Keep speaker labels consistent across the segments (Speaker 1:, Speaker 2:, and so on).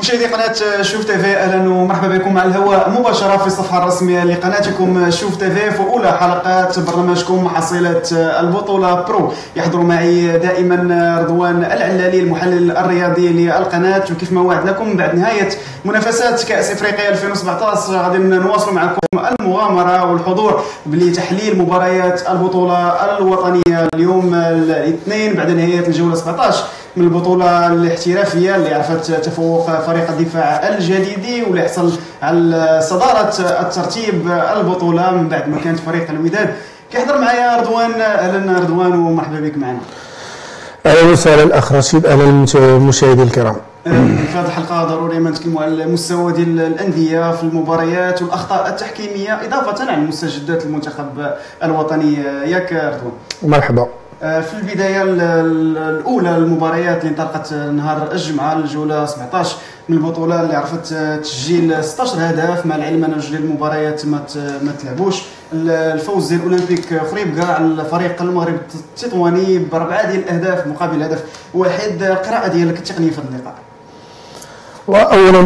Speaker 1: مشاهدي قناة شوف تيفي، اهلا ومرحبا بكم على الهواء مباشرة في الصفحة الرسمية لقناتكم شوف تيفي في اولى حلقات برنامجكم حصيلة البطولة برو. يحضر معي دائما رضوان العلالي المحلل الرياضي للقناة، وكيف ما وعدناكم بعد نهاية منافسات كأس افريقيا 2017 غادي نواصل معكم المغامرة والحضور لتحليل مباريات البطولة الوطنية اليوم الاثنين بعد نهاية الجولة 17 من البطولة الاحترافية اللي عرفت تفوق فريق الدفاع الجديدي واللي حصل على صدارة الترتيب البطولة من بعد ما كانت فريق الوداد كيحضر معايا رضوان. اهلا رضوان ومرحبا بك معنا.
Speaker 2: اهلا وسهلا الاخ رشيد، اهلا المشاهدين الكرام.
Speaker 1: في هذه الحلقه ضروري ما نتكلموا على المستوى ديال الانديه في المباريات والاخطاء التحكيميه اضافه على مستجدات المنتخب الوطني. ياك رضوان؟
Speaker 2: مرحبا.
Speaker 1: في البدايه الاولى المباريات اللي انطلقت نهار الجمعه الجوله 17 من البطوله اللي عرفت تسجيل 16 هدف، مع العلم ان جوج المباريات ما تلعبوش. الفوز ديال اولمبيك خريبكا على الفريق المغرب التطواني باربعه ديال الاهداف مقابل هدف واحد. القراءه ديالك التقنيه في هذا اللقاء؟
Speaker 2: واولا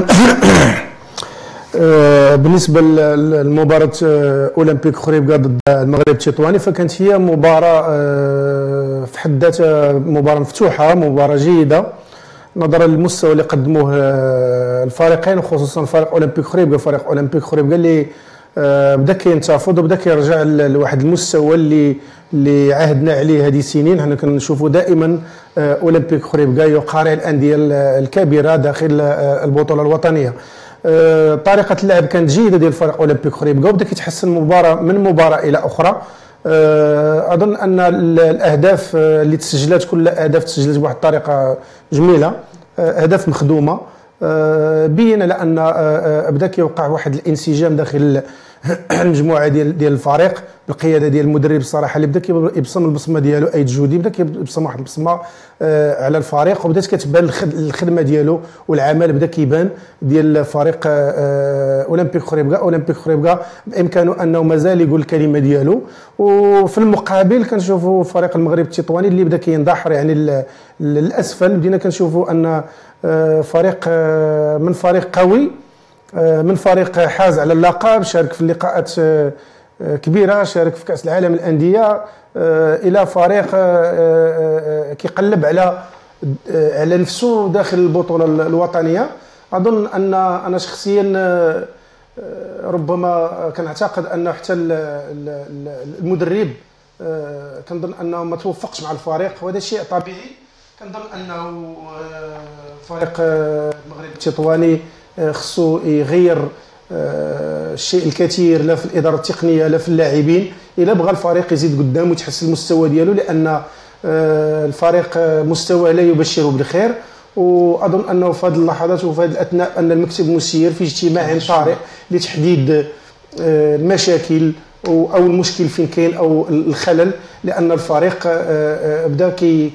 Speaker 2: بالنسبه لمباراه اولمبيك خريبكا ضد المغرب التطواني فكانت هي مباراه في حد ذاتها مباراه مفتوحه، مباراه جيده نظرا للمستوى اللي قدموه الفريقين، وخصوصا فريق اولمبيك خريبكا. فريق اولمبيك خريبكا اللي بدا كينتفض وبدا كيرجع لواحد المستوى اللي عهدنا عليه هذه السنين. حنا كنشوفوا دائما اولمبيك خريبكا يقارع الانديه الكبيره داخل البطوله الوطنيه. طريقه اللعب كانت جيده ديال فريق اولمبيك خريبكا وبدا كيتحسن من مباراه الى اخرى. اظن ان الاهداف اللي تسجلات كل اهداف تسجلت بواحد الطريقه جميله، اهداف مخدومه، بين لان بدا كيوقع واحد الانسجام داخل المجموعه ديال الفريق بالقياده ديال المدرب الصراحه اللي بدا كيبصم البصمه ديالو ايد جودي، بدا كيبصم واحد البصمه على الفريق، وبدات كتبان الخدمه ديالو والعمل بدا كيبان ديال فريق اولمبيك خريبكا. اولمبيك خريبكا بامكانه انه مازال يقول الكلمه ديالو. وفي المقابل كنشوفوا فريق المغرب التطواني اللي بدا كيندحر يعني للاسفل. بدينا كنشوفوا ان فريق من فريق قوي، من فريق حاز على اللقب، شارك في اللقاءات كبيره، شارك في كاس العالم للانديه، الى فريق كيقلب على نفسه داخل البطوله الوطنيه. اظن ان انا شخصيا ربما كنعتقد ان حتى المدرب كنظن انه ما توفقش مع الفريق، وهذا شيء طبيعي. كنظن انه فريق المغرب التطواني خصو يغير الشيء الكثير، لا في الاداره التقنيه لا في اللاعبين، الا بغى الفريق يزيد قدام ويتحسن المستوى ديالو، لان الفريق مستوى لا يبشر بالخير. واظن انه في هذه اللحظات وفي هذه الاثناء ان المكتب المسير في اجتماع طارئ لتحديد المشاكل او المشكل فين كاين او الخلل، لان الفريق بدا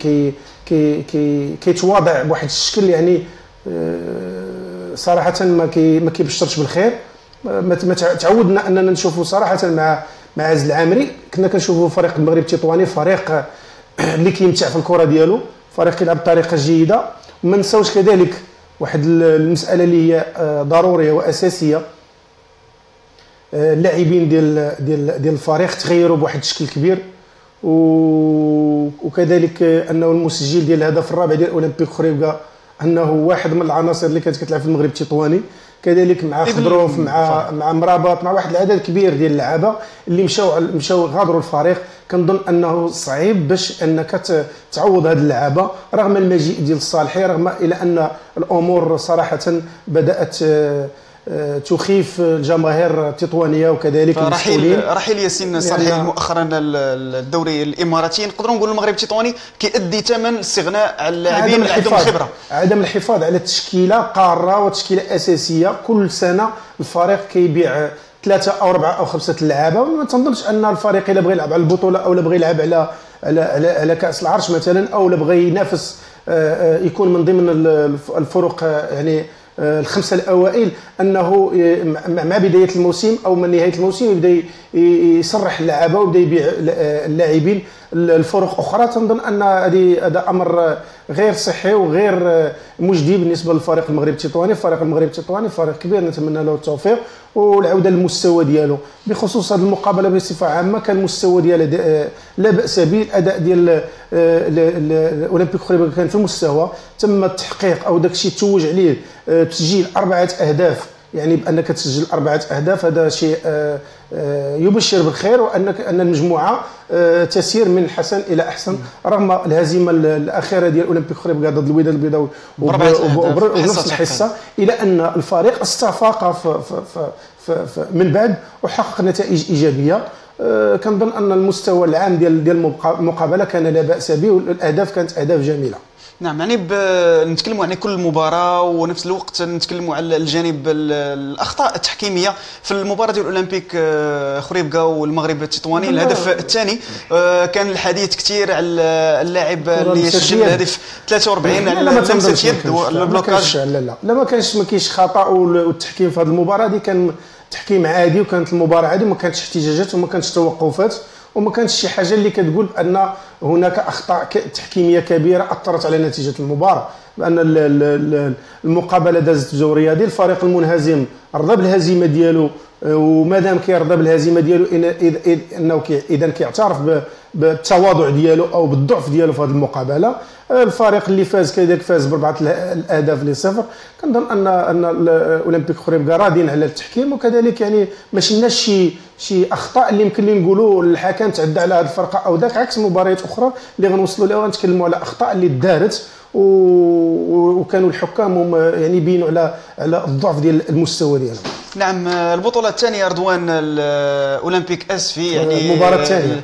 Speaker 2: كيتواضع بواحد الشكل يعني صراحه ما كيبشرش بالخير. ما تعودنا اننا نشوفوا صراحه مع عز العامري كنا كنشوفوا فريق المغرب التطواني فريق اللي كيمتع في الكره ديالو، فريق كيلعب بطريقه جيده. وما نساوش كذلك واحد المساله اللي هي ضروريه واساسيه، اللاعبين ديال الفريق تغيروا بواحد الشكل كبير، وكذلك انه المسجل ديال الهدف الرابع ديال اولمبيك خريبكا انه واحد من العناصر اللي كانت كتلعب في المغرب التطواني، كذلك مع خضروف مع مرابط مع واحد العدد كبير ديال اللعابه اللي مشاو غادروا الفريق. كنظن انه صعيب باش انك تعوض هذه اللعابه رغم المجيء ديال الصالحي، رغم الى ان الامور صراحه بدات تخيف الجماهير التطوانيه وكذلك المسؤولين.
Speaker 1: رحيل ياسين صالحي مؤخرا الدوري الاماراتي، نقدروا نقولوا المغرب التطواني كيؤدي ثمن الاستغناء على اللاعبين اللي عندهم خبره، عدم
Speaker 2: الحفاظ على تشكيله قاره وتشكيله اساسيه. كل سنه الفريق كيبيع 3 أو 4 أو 5 لعابه. ما تنظنش ان الفريق الا بغى يلعب على البطوله او لا بغى يلعب على كاس العرش مثلا، او لا بغى ينافس يكون من ضمن الفرق يعني الخمسه الاوائل، انه مع بدايه الموسم او من نهايه الموسم يبدا يصرح اللعابه ويبدا يبيع اللاعبين الفرق اخرى. تنظن ان هذا امر غير صحي وغير مجدي بالنسبه للفريق المغربي التطواني. الفريق المغربي التطواني فريق كبير نتمنى له التوفيق والعوده للمستوى ديالو. بخصوص هذه المقابله بصفه عامه كان المستوى ديالها لا باس به. الاداء ديال الاولمبيك خريبكا كان في المستوى، تم التحقيق او داك الشيء توج عليه تسجيل 4 أهداف. يعني بانك تسجل 4 أهداف هذا شيء يبشر بالخير، وانك ان المجموعه تسير من حسن الى احسن رغم الهزيمه الاخيره ديال اولمبيك خريبكا ضد الوداد البيضاوي وبنفس الحصه، الى ان الفريق استفاق من بعد وحقق نتائج ايجابيه. كنظن ان المستوى العام ديال المقابله كان لا باس به، والاهداف كانت اهداف جميله.
Speaker 1: نعم، يعني نتكلموا عن كل مباراه ونفس الوقت نتكلموا على الجانب الاخطاء التحكيميه في المباراه ديال الاولمبيك خريبكا والمغرب التطواني. الهدف الثاني كان الحديث كثير على اللاعب اللي سجل الهدف 43 على لمسه يد والبلوكاج.
Speaker 2: لا ما كاينش خطا، والتحكيم في هذه المباراه دي كان تحكيم عادي، وكانت المباراه عادي، ما كانتش احتجاجات وما كانتش توقفات وما كانش شي حاجه اللي كتقول ان هناك اخطاء تحكيميه كبيره اثرت على نتيجه المباراه. بان المقابله دازت بجو رياضي، الفريق المنهزم رضى بالهزيمه ديالو، ومادام كيرضى بالهزيمه ديالو انه اذا كيعترف بالتواضع ديالو او بالضعف ديالو في هذه المقابله. الفريق اللي فاز كذلك فاز ب4 الأهداف لصفر. كنظن ان الاولمبيك خريبكا راضين على التحكيم، وكذلك يعني ما شفناش شي اخطاء اللي يمكن لي نقولوا الحكم تعدى على هذه الفرقه او ذاك، عكس مباريات اخرى اللي غنوصلوا لها ونتكلموا على اخطاء اللي دارت وكانوا الحكام يعني بينوا على الضعف ديال المستوى ديالهم.
Speaker 1: نعم، البطوله الثانيه رضوان الاولمبيك اسفي، يعني
Speaker 2: المباراه الثانيه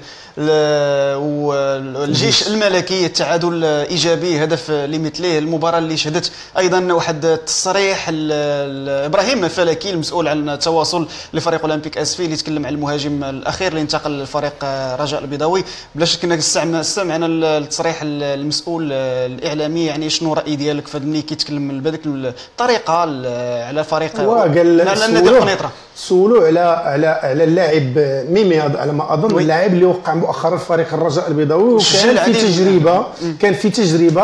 Speaker 1: والجيش الملكي التعادل ايجابي هدف لمثله. المباراه اللي شهدت ايضا واحد التصريح ابراهيم الفلكي المسؤول عن التواصل لفريق اولمبيك اسفي اللي تكلم عن المهاجم الاخير اللي انتقل للفريق رجاء البيضاوي. بلا شك انك استمعنا التصريح المسؤول الاعلامي، يعني شنو الراي ديالك في ملي كيتكلم بهذيك الطريقه على فريق
Speaker 2: نادي القنيطره؟ سولوا على اللاعب ميمي على ما اظن، اللاعب اللي وقع مؤخرا في فريق الرجاء البيضاوي، وكان في تجربه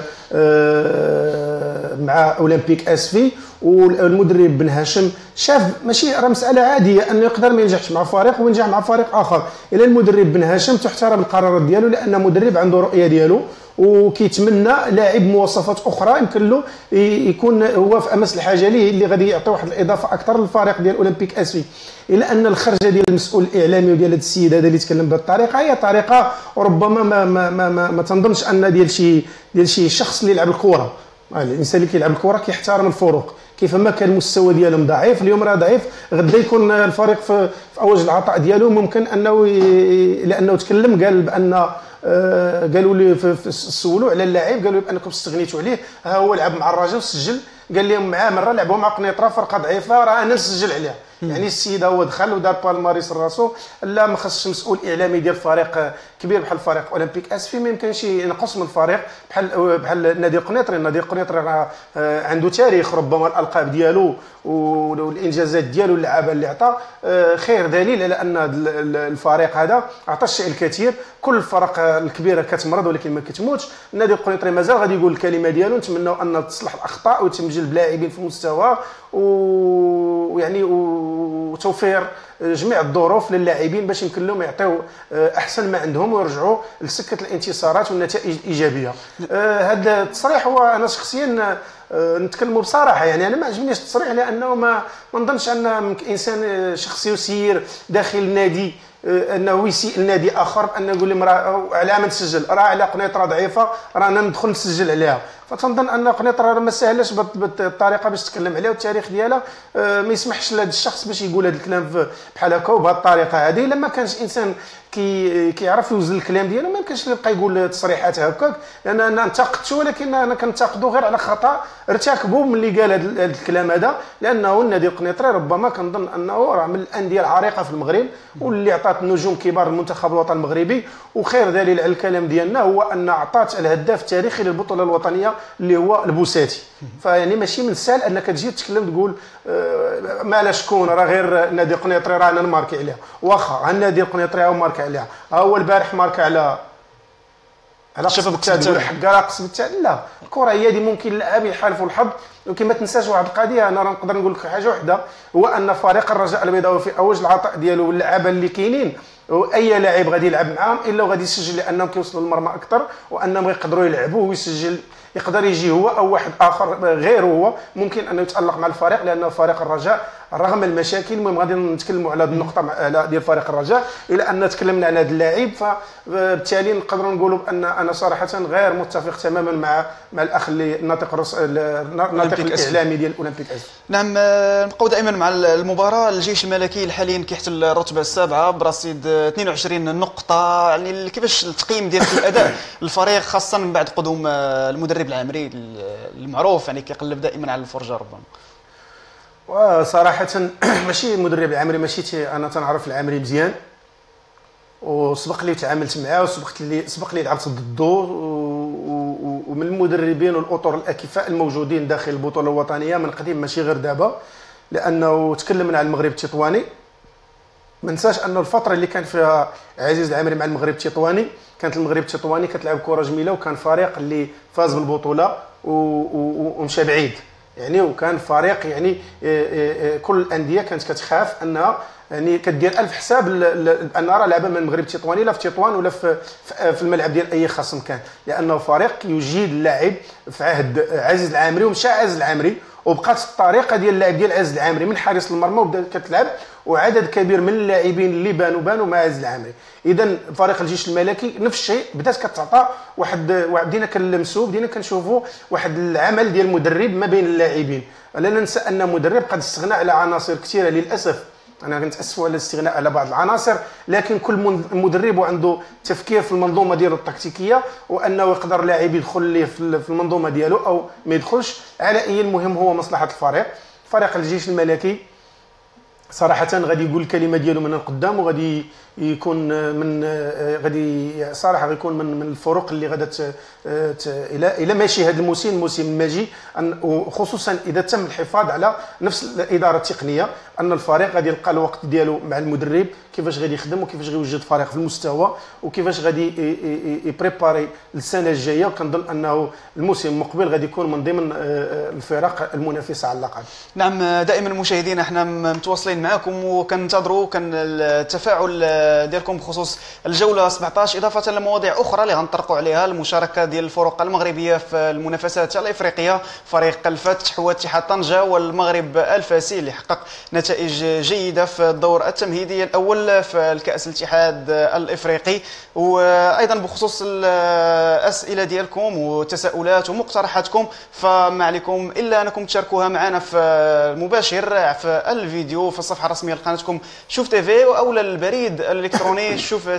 Speaker 2: مع اولمبيك اسفي، والمدرب بن هاشم شاف ماشي راه مساله عاديه انه يقدر ما ينجحش مع فريق وينجح مع فريق اخر. الى المدرب بن هاشم تحترم القرارات ديالو، لان مدرب عنده رؤيه ديالو وكيتمنى لاعب مواصفات اخرى يمكن له يكون هو في امس الحاجه ليه، اللي غادي يعطي واحد الاضافه اكثر للفريق ديال اولمبيك اسفي. الى ان الخرجه ديال المسؤول الاعلامي وديال هذا السيد هذا اللي تكلم بهذه الطريقه هي طريقه ربما ما تنظنش ان ديال شي شخص اللي يلعب الكره. الانسان اللي كيلعب الكره كيحترم الفروق، كيفما كان المستوى ديالهم ضعيف اليوم راه ضعيف، غدا يكون الفريق في اوج العطاء ديالو. ممكن انه لانه تكلم قال بان قالوا لي سولوا على اللاعب، قالوا بانكم استغنيتوا عليه، ها هو لعب مع الرجاء وسجل، قال لهم معاه مره لعبوا مع قنيطره فرقه ضعيفه راه انا نسجل عليها. يعني السيد هو دخل ودار بالماريس راسو، لا ما خصش مسؤول اعلامي ديال فريق كبير بحال فريق اولمبيك اسفي ما يمكنش ينقص من الفريق بحال نادي القنيطري. النادي القنيطري راه عنده تاريخ، ربما الالقاب ديالو والانجازات ديالو اللعابه اللي عطى خير دليل على ان الفريق هذا عطى الشيء الكثير. كل الفرق الكبيره كتمرض ولكن ما كتموتش. النادي القنيطري مازال غادي يقول الكلمه ديالو، نتمنوا ان تصلح الاخطاء ويتم جلب لاعبين في المستوى ويعني وتوفير جميع الظروف للاعبين باش يمكن لهم يعطيو احسن ما عندهم ويرجعوا لسكه الانتصارات والنتائج الايجابيه. هذا التصريح هو انا شخصيا نتكلموا بصراحه، يعني انا ما عجبنيش التصريح، لانه ما نظنش ان انسان شخص يسير داخل النادي انه يسيء النادي اخر بان يقول لهم راه على ما تسجل، راه على قنيطره ضعيفه رانا ندخل نسجل عليها. فتنظن ان قنيطره ما سهلاش بالطريقه باش تتكلم عليها، والتاريخ ديالها ما يسمحش لهذا الشخص باش يقول هذا الكلام بحال هكا وبهذه الطريقه هذه. لما كانش انسان كيعرف يوزن الكلام ديالو ما يمكنش يبقى يقول تصريحات هكاك، لان انا انتقدته ولكن انا كنتقدو غير على خطا ارتكبه ملي قال هذا الكلام هذا. لانه النادي القنيطري ربما كنظن انه راه من الانديه العريقه في المغرب واللي عطات نجوم كبار المنتخب الوطني المغربي، وخير دليل على الكلام ديالنا هو ان عطات الهداف التاريخي للبطوله الوطنيه اللي هو البوساتي. فيعني ماشي من السهل انك تجي تتكلم تقول ما شكون راه غير نادي القنيطري رانا نماركي عليها، واخا النادي القنيطري هو ماركي عليها، ها هو البارح ماركا على قسم التعادل حق على قسم التعادل. لا الكره هي دي ممكن اللاعب يحالفوا الحظ، ولكن ما تنساش واحد القضيه. انا نقدر نقول لك حاجه واحده، هو ان فريق الرجاء البيضاوي في اوج العطاء ديالو واللعابه اللي كاينين، اي لاعب غادي يلعب معاهم الا وغادي يسجل لانهم كيوصلوا للمرمى اكثر، وانهم يقدروا يلعبوا ويسجل. يقدر يجي هو او واحد اخر غير هو ممكن انه يتالق مع الفريق، لان فريق الرجاء رغم المشاكل، المهم غادي نتكلموا على هذه النقطه على ديال فريق الرجاء. الى ان تكلمنا على هذا اللاعب فبالتالي نقدروا نقولوا بان انا صراحه غير متفق تماما مع الاخ اللي الناطق الاعلامي ديال اولمبيك اس.
Speaker 1: نعم، نبقاو دائما مع المباراه. الجيش الملكي حاليا كيحتل الرتبه السابعه برصيد 22 نقطه. يعني كيفاش التقييم ديالك الاداء الفريق خاصه من بعد قدوم المدرب العامري المعروف، يعني كيقلب دائما على الفرجه ربما؟
Speaker 2: وصراحه ماشي المدرب العامري، ماشي انا تنعرف العامري مزيان، وسبق لي تعاملت معاه، سبق لي لعبت ضده، ومن المدربين والاطر الاكفاء الموجودين داخل البطوله الوطنيه من قديم ماشي غير دابا، لانه تكلمنا على المغرب التطواني. ما ننساش ان الفتره اللي كان فيها عزيز العامري مع المغرب التطواني كانت المغرب التطواني كتلعب كره جميله، وكان فريق اللي فاز بالبطوله ومشى بعيد يعني، وكان فريق يعني كل الانديه كانت كتخاف انها يعني كدير الف حساب ان راه لعبه من المغرب التطواني لا في تطوان ولا في الملعب ديال اي خصم كان، لانه فريق يجيد اللاعب في عهد عزيز العامري، ومشى عزيز العامري وبقات الطريقه ديال اللعب ديال عزيز العامري من حارس المرمى وبدات كتلعب، وعدد كبير من اللاعبين اللي بانوا مع عزيز العامري. اذا فريق الجيش الملكي نفس الشيء، بدات كتعطى بدينا كنلمسوا، بدينا كنشوفوا واحد العمل ديال المدرب ما بين اللاعبين. لا ننسى ان مدرب قد استغنى على عناصر كثيره للاسف، انا كنتاسف على الاستغناء على بعض العناصر، لكن كل مدرب عنده تفكير في المنظومه ديالو التكتيكيه، وانه يقدر لاعب يدخل ليه في المنظومه ديالو او ما يدخلش. على اي المهم هو مصلحه الفريق. فريق الجيش الملكي صراحه غادي يقول الكلمه ديالو من القدام، وغادي يكون من غادي صراحه غيكون من الفروق اللي غادا الى ماشي هذا الموسم الماجي، وخصوصا اذا تم الحفاظ على نفس الاداره التقنيه، ان الفريق غادي يلقى الوقت ديالو مع المدرب كيفاش غادي يخدم وكيفاش غيوجد فريق في المستوى وكيفاش غادي يبريباري السنه الجايه. وكنظن انه الموسم المقبل غادي يكون من ضمن الفرق المنافسه على اللقب.
Speaker 1: نعم، دائما مشاهدينا احنا متواصلين معكم وكننتظروا كان التفاعل ديالكم بخصوص الجوله 17، اضافه لمواضيع اخرى اللي غنطرقوا عليها. المشاركه ديال الفرق المغربيه في المنافسات الافريقيه، فريق الفتح واتحاد طنجه والمغرب الفاسي اللي حقق نتائج جيده في الدور التمهيدي الاول في الكاس الاتحاد الافريقي. وايضا بخصوص الاسئله ديالكم وتساؤلات ومقترحاتكم، فما عليكم الا انكم تشاركوها معنا في المباشر في الفيديو في الصفحه الرسميه لقناتكم شوف تيفي، او البريد الالكتروني شوف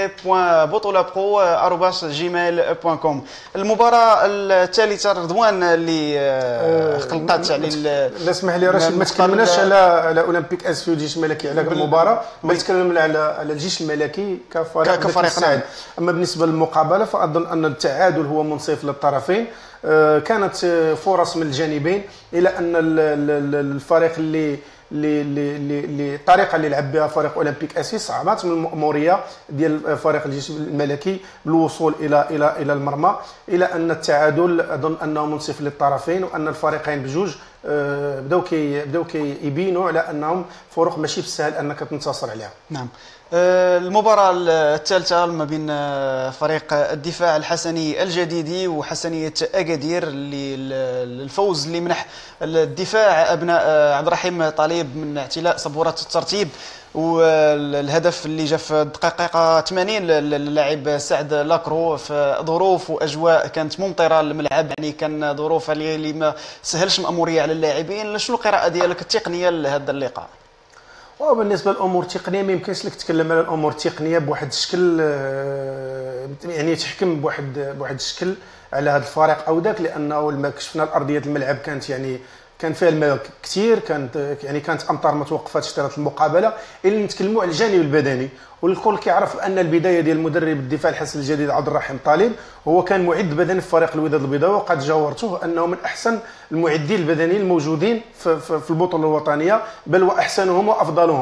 Speaker 1: tv.botolaPro@gmail.com. المباراه الثالثه رضوان اللي خلقت يعني
Speaker 2: لا اسمح لي رشيد، ما تكلمناش على اولمبيك اس في الجيش الملكي على المباراه، بل تكلمنا على الجيش الملكي كفريق سعيد. اما بالنسبه للمقابله فاظن ان التعادل هو منصف للطرفين. كانت فرص من الجانبين، الى ان الفريق اللي الطريقه اللي لعب بها فريق اولمبيك اسيس صعبات من المأموريه ديال فريق الجيش الملكي بالوصول الى المرمى، الى ان التعادل اظن انه منصف للطرفين، وان الفريقين بجوج بداو كيبينوا على انهم فروق ماشي بالسهل انك تنتصر عليها.
Speaker 1: نعم، المباراة الثالثة ما بين فريق الدفاع الحسني الجديدي وحسنية أكادير، اللي الفوز اللي منح الدفاع أبناء عبد الرحيم طالب من اعتلاء صبورة الترتيب، والهدف اللي جاء في الدقيقة 80 للاعب سعد لاكرو في ظروف واجواء كانت ممطرة الملعب، يعني كان ظروف اللي ما سهلش مأمورية على اللاعبين. شنو القراءة ديالك التقنية لهذا اللقاء؟
Speaker 2: وبالنسبه للامور التقنيه ما يمكنش لك تتكلم على الامور التقنيه بواحد الشكل، يعني تحكم بواحد الشكل على هذا الفريق او ذاك، لانه لما كشفنا الارضيه الملعب كانت يعني كان فيها الماء كثير، كانت امطار ما توقفاتش اشترت المقابله. اللي نتكلموا على الجانب البدني، والكل كيعرف ان البدايه ديال المدرب الدفاع الحسن الجديد عبد الرحيم طالب هو كان معد بدني في فريق الوداد البيضاوي، وقد جاورته انه من احسن المعدين البدنيين الموجودين في البطوله الوطنيه، بل واحسنهم وافضلهم،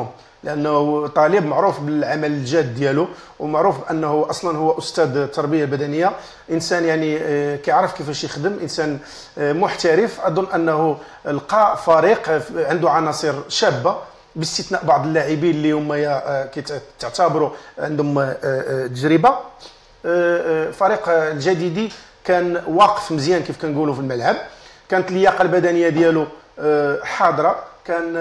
Speaker 2: لانه طالب معروف بالعمل الجاد ديالو، ومعروف انه اصلا هو استاذ التربيه البدنيه، انسان يعني كيعرف كيفاش يخدم، انسان محترف. اظن انه لقى فريق عنده عناصر شابه باستثناء بعض اللاعبين اللي هما كيتعتبروا عندهم تجربه. فريق الجديدي كان واقف مزيان كيف كنقولوا في الملعب، كانت اللياقه البدنيه ديالو حاضره، كان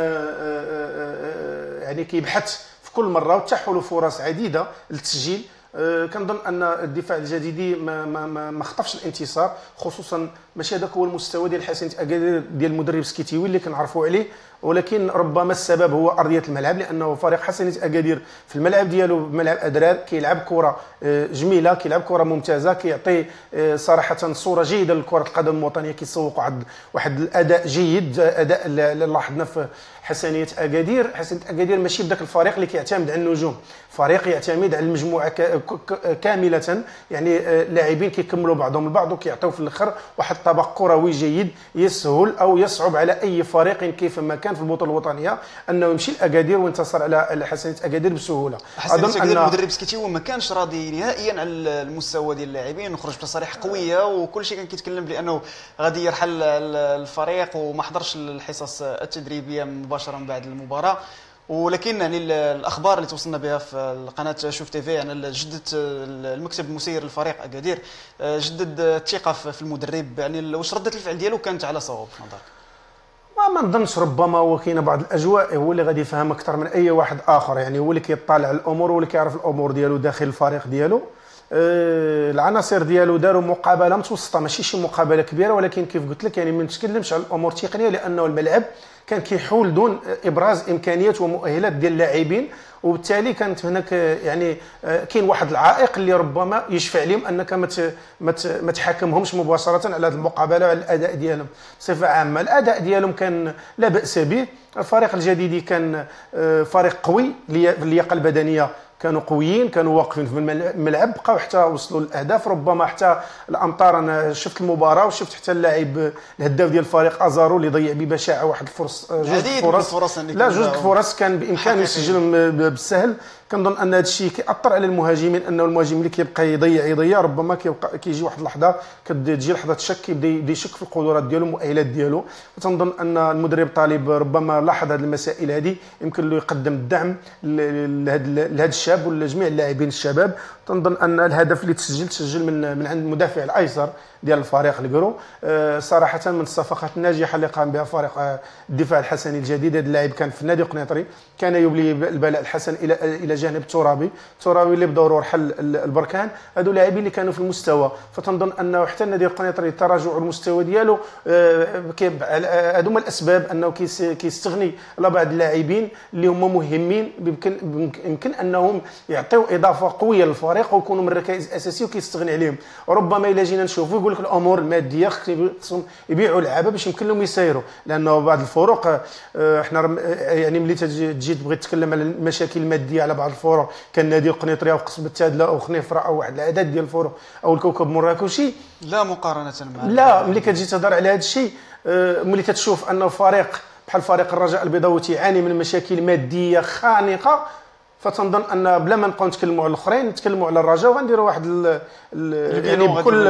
Speaker 2: يعني كيبحث في كل مره وتاحوا له فرص عديده للتسجيل. كنظن ان الدفاع الجديدي ما خطفش الانتصار، خصوصا ماشي هذاك هو المستوى ديال حسنية اكادير ديال المدرب سكيتيوي اللي كنعرفوا عليه، ولكن ربما السبب هو ارضيه الملعب، لانه فريق حسنية اكادير في الملعب ديالو ملعب ادرار كيلعب كره جميله، كيلعب كره ممتازه، كيعطي صراحه صوره جيده لكره القدم الوطنيه، كيسوق واحد الاداء جيد، اداء اللي لاحظنا في حسنية اكادير. حسنية اكادير ماشي بداك الفريق اللي كيعتمد على النجوم، فريق يعتمد على المجموعه كامله، يعني لاعبين كيكملوا بعضهم البعض وكيعطيو في الاخر واحد طبق كروي جيد يسهل او يصعب على اي فريق كيفما كان في البطوله الوطنيه انه يمشي لاكادير وينتصر على حسنية اكادير بسهوله.
Speaker 1: اظن ان المدرب سكيتيو ما كانش راضي نهائيا على المستوى ديال اللاعبين، وخرج بتصاريح قويه وكل شيء كان كيتكلم بانه غادي يرحل الفريق وما حضرش الحصص التدريبيه مباشره بعد المباراه. ولكن يعني الاخبار اللي توصلنا بها في القناه شوف تي في يعني جدد المكتب المسير للفريق اكادير جدد الثقه في المدرب، يعني واش رده الفعل ديالو كانت على صواب في نظرك؟
Speaker 2: ما نظنش، ربما هو كاين بعض الاجواء هو اللي غادي يفهم اكثر من اي واحد اخر، يعني هو اللي كيطالع على الامور واللي كيعرف الامور ديالو داخل الفريق ديالو. العناصر ديالو داروا مقابله متوسطه، ماشي شي مقابله كبيره، ولكن كيف قلت لك يعني ما نتكلمش على الامور التقنيه، لانه الملعب كان كيحول دون ابراز امكانيات ومؤهلات ديال اللاعبين، وبالتالي كانت هناك يعني كاين واحد العائق اللي ربما يشفع لهم انك ما تحاكمهمش مباشره على هذه المقابله وعلى الاداء ديالهم بصفه عامه. الاداء ديالهم كان لا باس به، الفريق الجديدي كان فريق قوي، اللياقه البدنيه كانوا قويين، كانوا واقفين في الملعب، بقاو حتى وصلوا للاهداف، ربما حتى الامطار. انا شفت المباراه وشفت حتى اللاعب الهداف ديال الفريق ازارو اللي ضيع ببشاعه واحد الفرص، جوج الفرص كان بامكانه يسجلهم بالسهل. كنظن ان هذا الشيء كيأثر على المهاجمين، انه المهاجم اللي كيبقى يضيع ربما كيجي واحد اللحظه كتجي لحظه شك، كيبدا يشك في القدرات ديالو المؤهلات ديالو. فتنظن ان المدرب طالب ربما لاحظ هذه المسائل هذه، يمكن له يقدم الدعم لهذا الشاب ولجميع اللاعبين الشباب. تنظن ان الهدف اللي تسجل من عند المدافع الايسر ديال الفريق الكرو صراحه من الصفقات الناجحه اللي قام بها فريق الدفاع الحسني الجديد. هذا اللاعب كان في نادي قنيطري، كان يبلي البلاء الحسن الى جانب ترابي اللي بدورو رحل البركان. هادو لاعبين اللي كانوا في المستوى، فتنظن انه حتى النادي القنيطري تراجع المستوى ديالو هادو هما الاسباب انه كيستغني على بعض اللاعبين اللي هما مهمين، يمكن انهم يعطيو اضافه قويه للفريق ويكونوا من الركائز الاساسيه وكيستغني عليهم. وربما الا جينا نشوفوا يقول لك الامور الماديه خصهم يبيعوا لعابه باش يمكن لهم يسيروا، لانه بعض الفروق احنا يعني ملي تجي تبغي تتكلم على المشاكل الماديه على بعض الفروق كالنادي القنيطري او قصبة التادله او خنيفره او واحد العدد ديال الفروق او الكوكب مراكشي،
Speaker 1: لا مقارنه مع
Speaker 2: لا. ملي كتجي تهضر على هذا الشيء، ملي تتشوف انه فريق بحال فريق الرجاء البيضاوي تعاني من مشاكل ماديه خانقه، فتنظن ان بلا ما نبقاو نتكلموا على الاخرين نتكلموا على الرجاء وغنديروا واحد يعني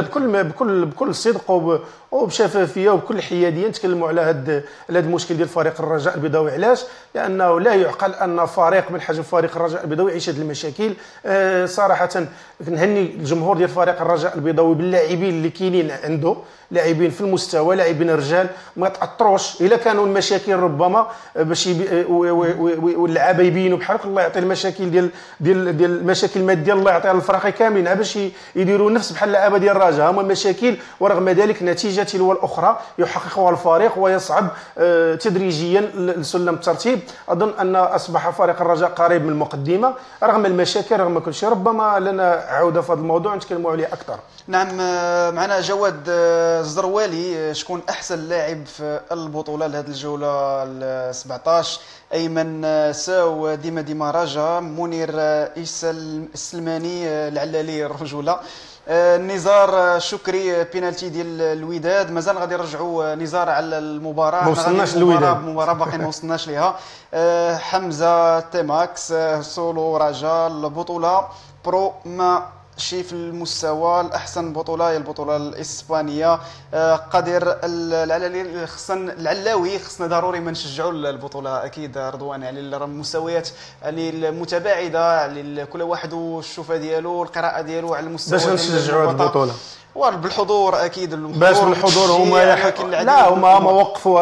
Speaker 2: بكل صدق وبشفافيه وبكل حياديه نتكلموا على هذا المشكل ديال فريق الرجاء البيضاوي. علاش؟ لانه لا يعقل ان فريق من حجم فريق الرجاء البيضاوي يعيش هذه المشاكل. صراحه كنهني الجمهور ديال فريق الرجاء البيضاوي باللاعبين اللي كاينين عنده، لاعبين في المستوى، لاعبين رجال ما تاثروش. الا كانوا المشاكل ربما باش واللعابه يبينوا بحال الله يعطي المشاكل ديال المشاكل الماديه الله يعطيها للفريق كاملين باش يديروا نفس بحال اللعابه ديال الرجاء. هما مشاكل ورغم ذلك نتيجه تلو الاخرى يحققها الفريق ويصعد تدريجيا لسلم الترتيب. اظن ان اصبح فريق الرجاء قريب من المقدمه رغم المشاكل رغم كل شيء. ربما لنا عوده في هذا الموضوع نتكلموا عليه اكثر.
Speaker 1: نعم، معنا جواد الزروالي، شكون احسن لاعب في البطوله لهذه الجوله ال 17؟ ايمن ساو ديما راجا، منير عيسى السلماني العلالي الرجوله، نزار شكري بينالتي ديال الوداد. مازال غادي يرجعوا نزار على المباراه،
Speaker 2: ما وصلناش للوداد،
Speaker 1: المباراه باقي ما وصلناش ليها. حمزه تيماكس سولو رجاء، البطوله برو ماشي في المستوى الاحسن، بطوله هي البطوله الاسبانيه. قادر العلاوي خصنا ضروري ما نشجعوا البطوله اكيد رضوان، يعني المستويات يعني المتباعده، يعني كل واحد والشوفه ديالو القراءه ديالو على المستوى
Speaker 2: باش نشجعوا البطوله
Speaker 1: بالحضور اكيد.
Speaker 2: باش بالحضور هما لا هما وقفوا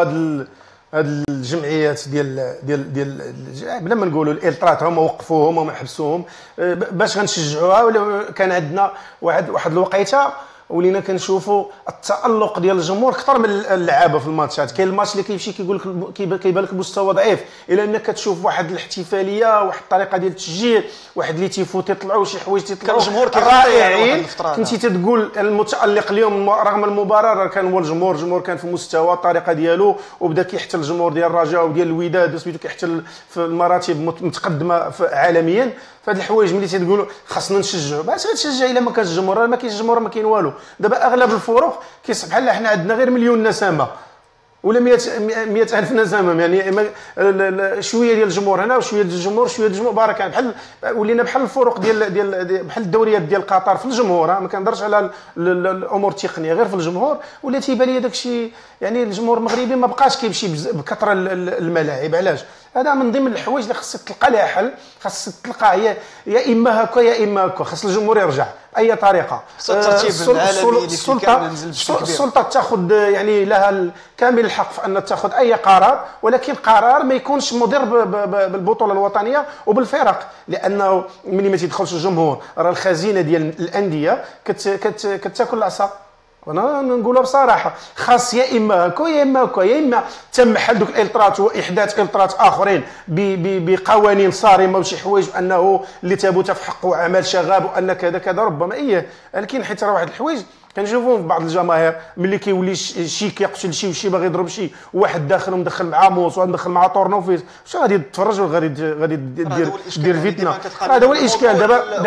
Speaker 2: هاد الجمعيات ديال بلا ما نقولوا الالترات، هما وقفوهم وما حبسوهم باش غنشجعوها. ولا كان عندنا واحد الوقيته ولينا كنشوفوا التالق ديال الجمهور اكثر من اللعابه في الماتشات. كاين الماتش اللي كيمشي كيقول لك كيبان لك المستوى ضعيف، الا انك كتشوف واحد الاحتفاليه، واحد الطريقه ديال التشجيع، واحد اللي تيفو تيطلعوا شي حوايج تيطلعوا
Speaker 1: الجمهور
Speaker 2: رائعين. كنتي تقول المتالق اليوم رغم المباراه كان هو الجمهور كان في مستوى الطريقه ديالو، وبدا كيحتل الجمهور ديال الرجاء وديال الوداد سميتو كيحتل في المراتب متقدمه عالميا. فهاد الحوايج ملي تيقولوا خاصنا نشجعوا، باش غتشجع الا ما كانش الجمهور؟ ما كاينش الجمهور ما كاين والو. دابا اغلب الفروق كيصبح بحال حنا عندنا غير مليون نسمه ولا 100,000 نسمه، يعني شويه ديال الجمهور هنا وشويه ديال الجمهور شويه ديال الجمهور بارك. بحال ولينا بحال الفروق ديال بحال الدوريات ديال قطر في الجمهور. ما كنهضرش على الامور التقنيه، غير في الجمهور. ولا تيبان لي داكشي يعني الجمهور المغربي ما بقاش كيمشي بكثره الملاعب. علاش؟ هذا من ضمن الحوايج اللي خصك تلقى لها حل. خاصك تلقى يا اما هكا يا اما هكا. خاص الجمهور يرجع اي طريقه.
Speaker 1: الترتيب العالمي اللي
Speaker 2: السلطه تاخذ يعني لها كامل الحق في ان تاخذ اي قرار، ولكن قرار ما يكونش مضر بالبطوله الوطنيه وبالفرق. لانه ملي ما تيدخلش الجمهور راه الخزينه ديال الانديه كتاكل العصا. وانا نقولها بصراحه، خاص يا اما هكا يا اما هكا، يا اما تمحل دوك الالترات واحداث الترات اخرين بقوانين صارمه وشي حوايج انه اللي ثابته في حقه اعمال شغاب وان كذا كذا ربما لكن حيت راه واحد الحوايج كنشوفوهم في بعض الجماهير ملي كيولي شي كيقتل شي وشي باغي يضرب شي، وواحد داخل ومدخل معاه موس وواحد مدخل معاه طورنوفيس، واش غادي تفرج ولا غادي دير فتنه؟ هذا هو الاشكال.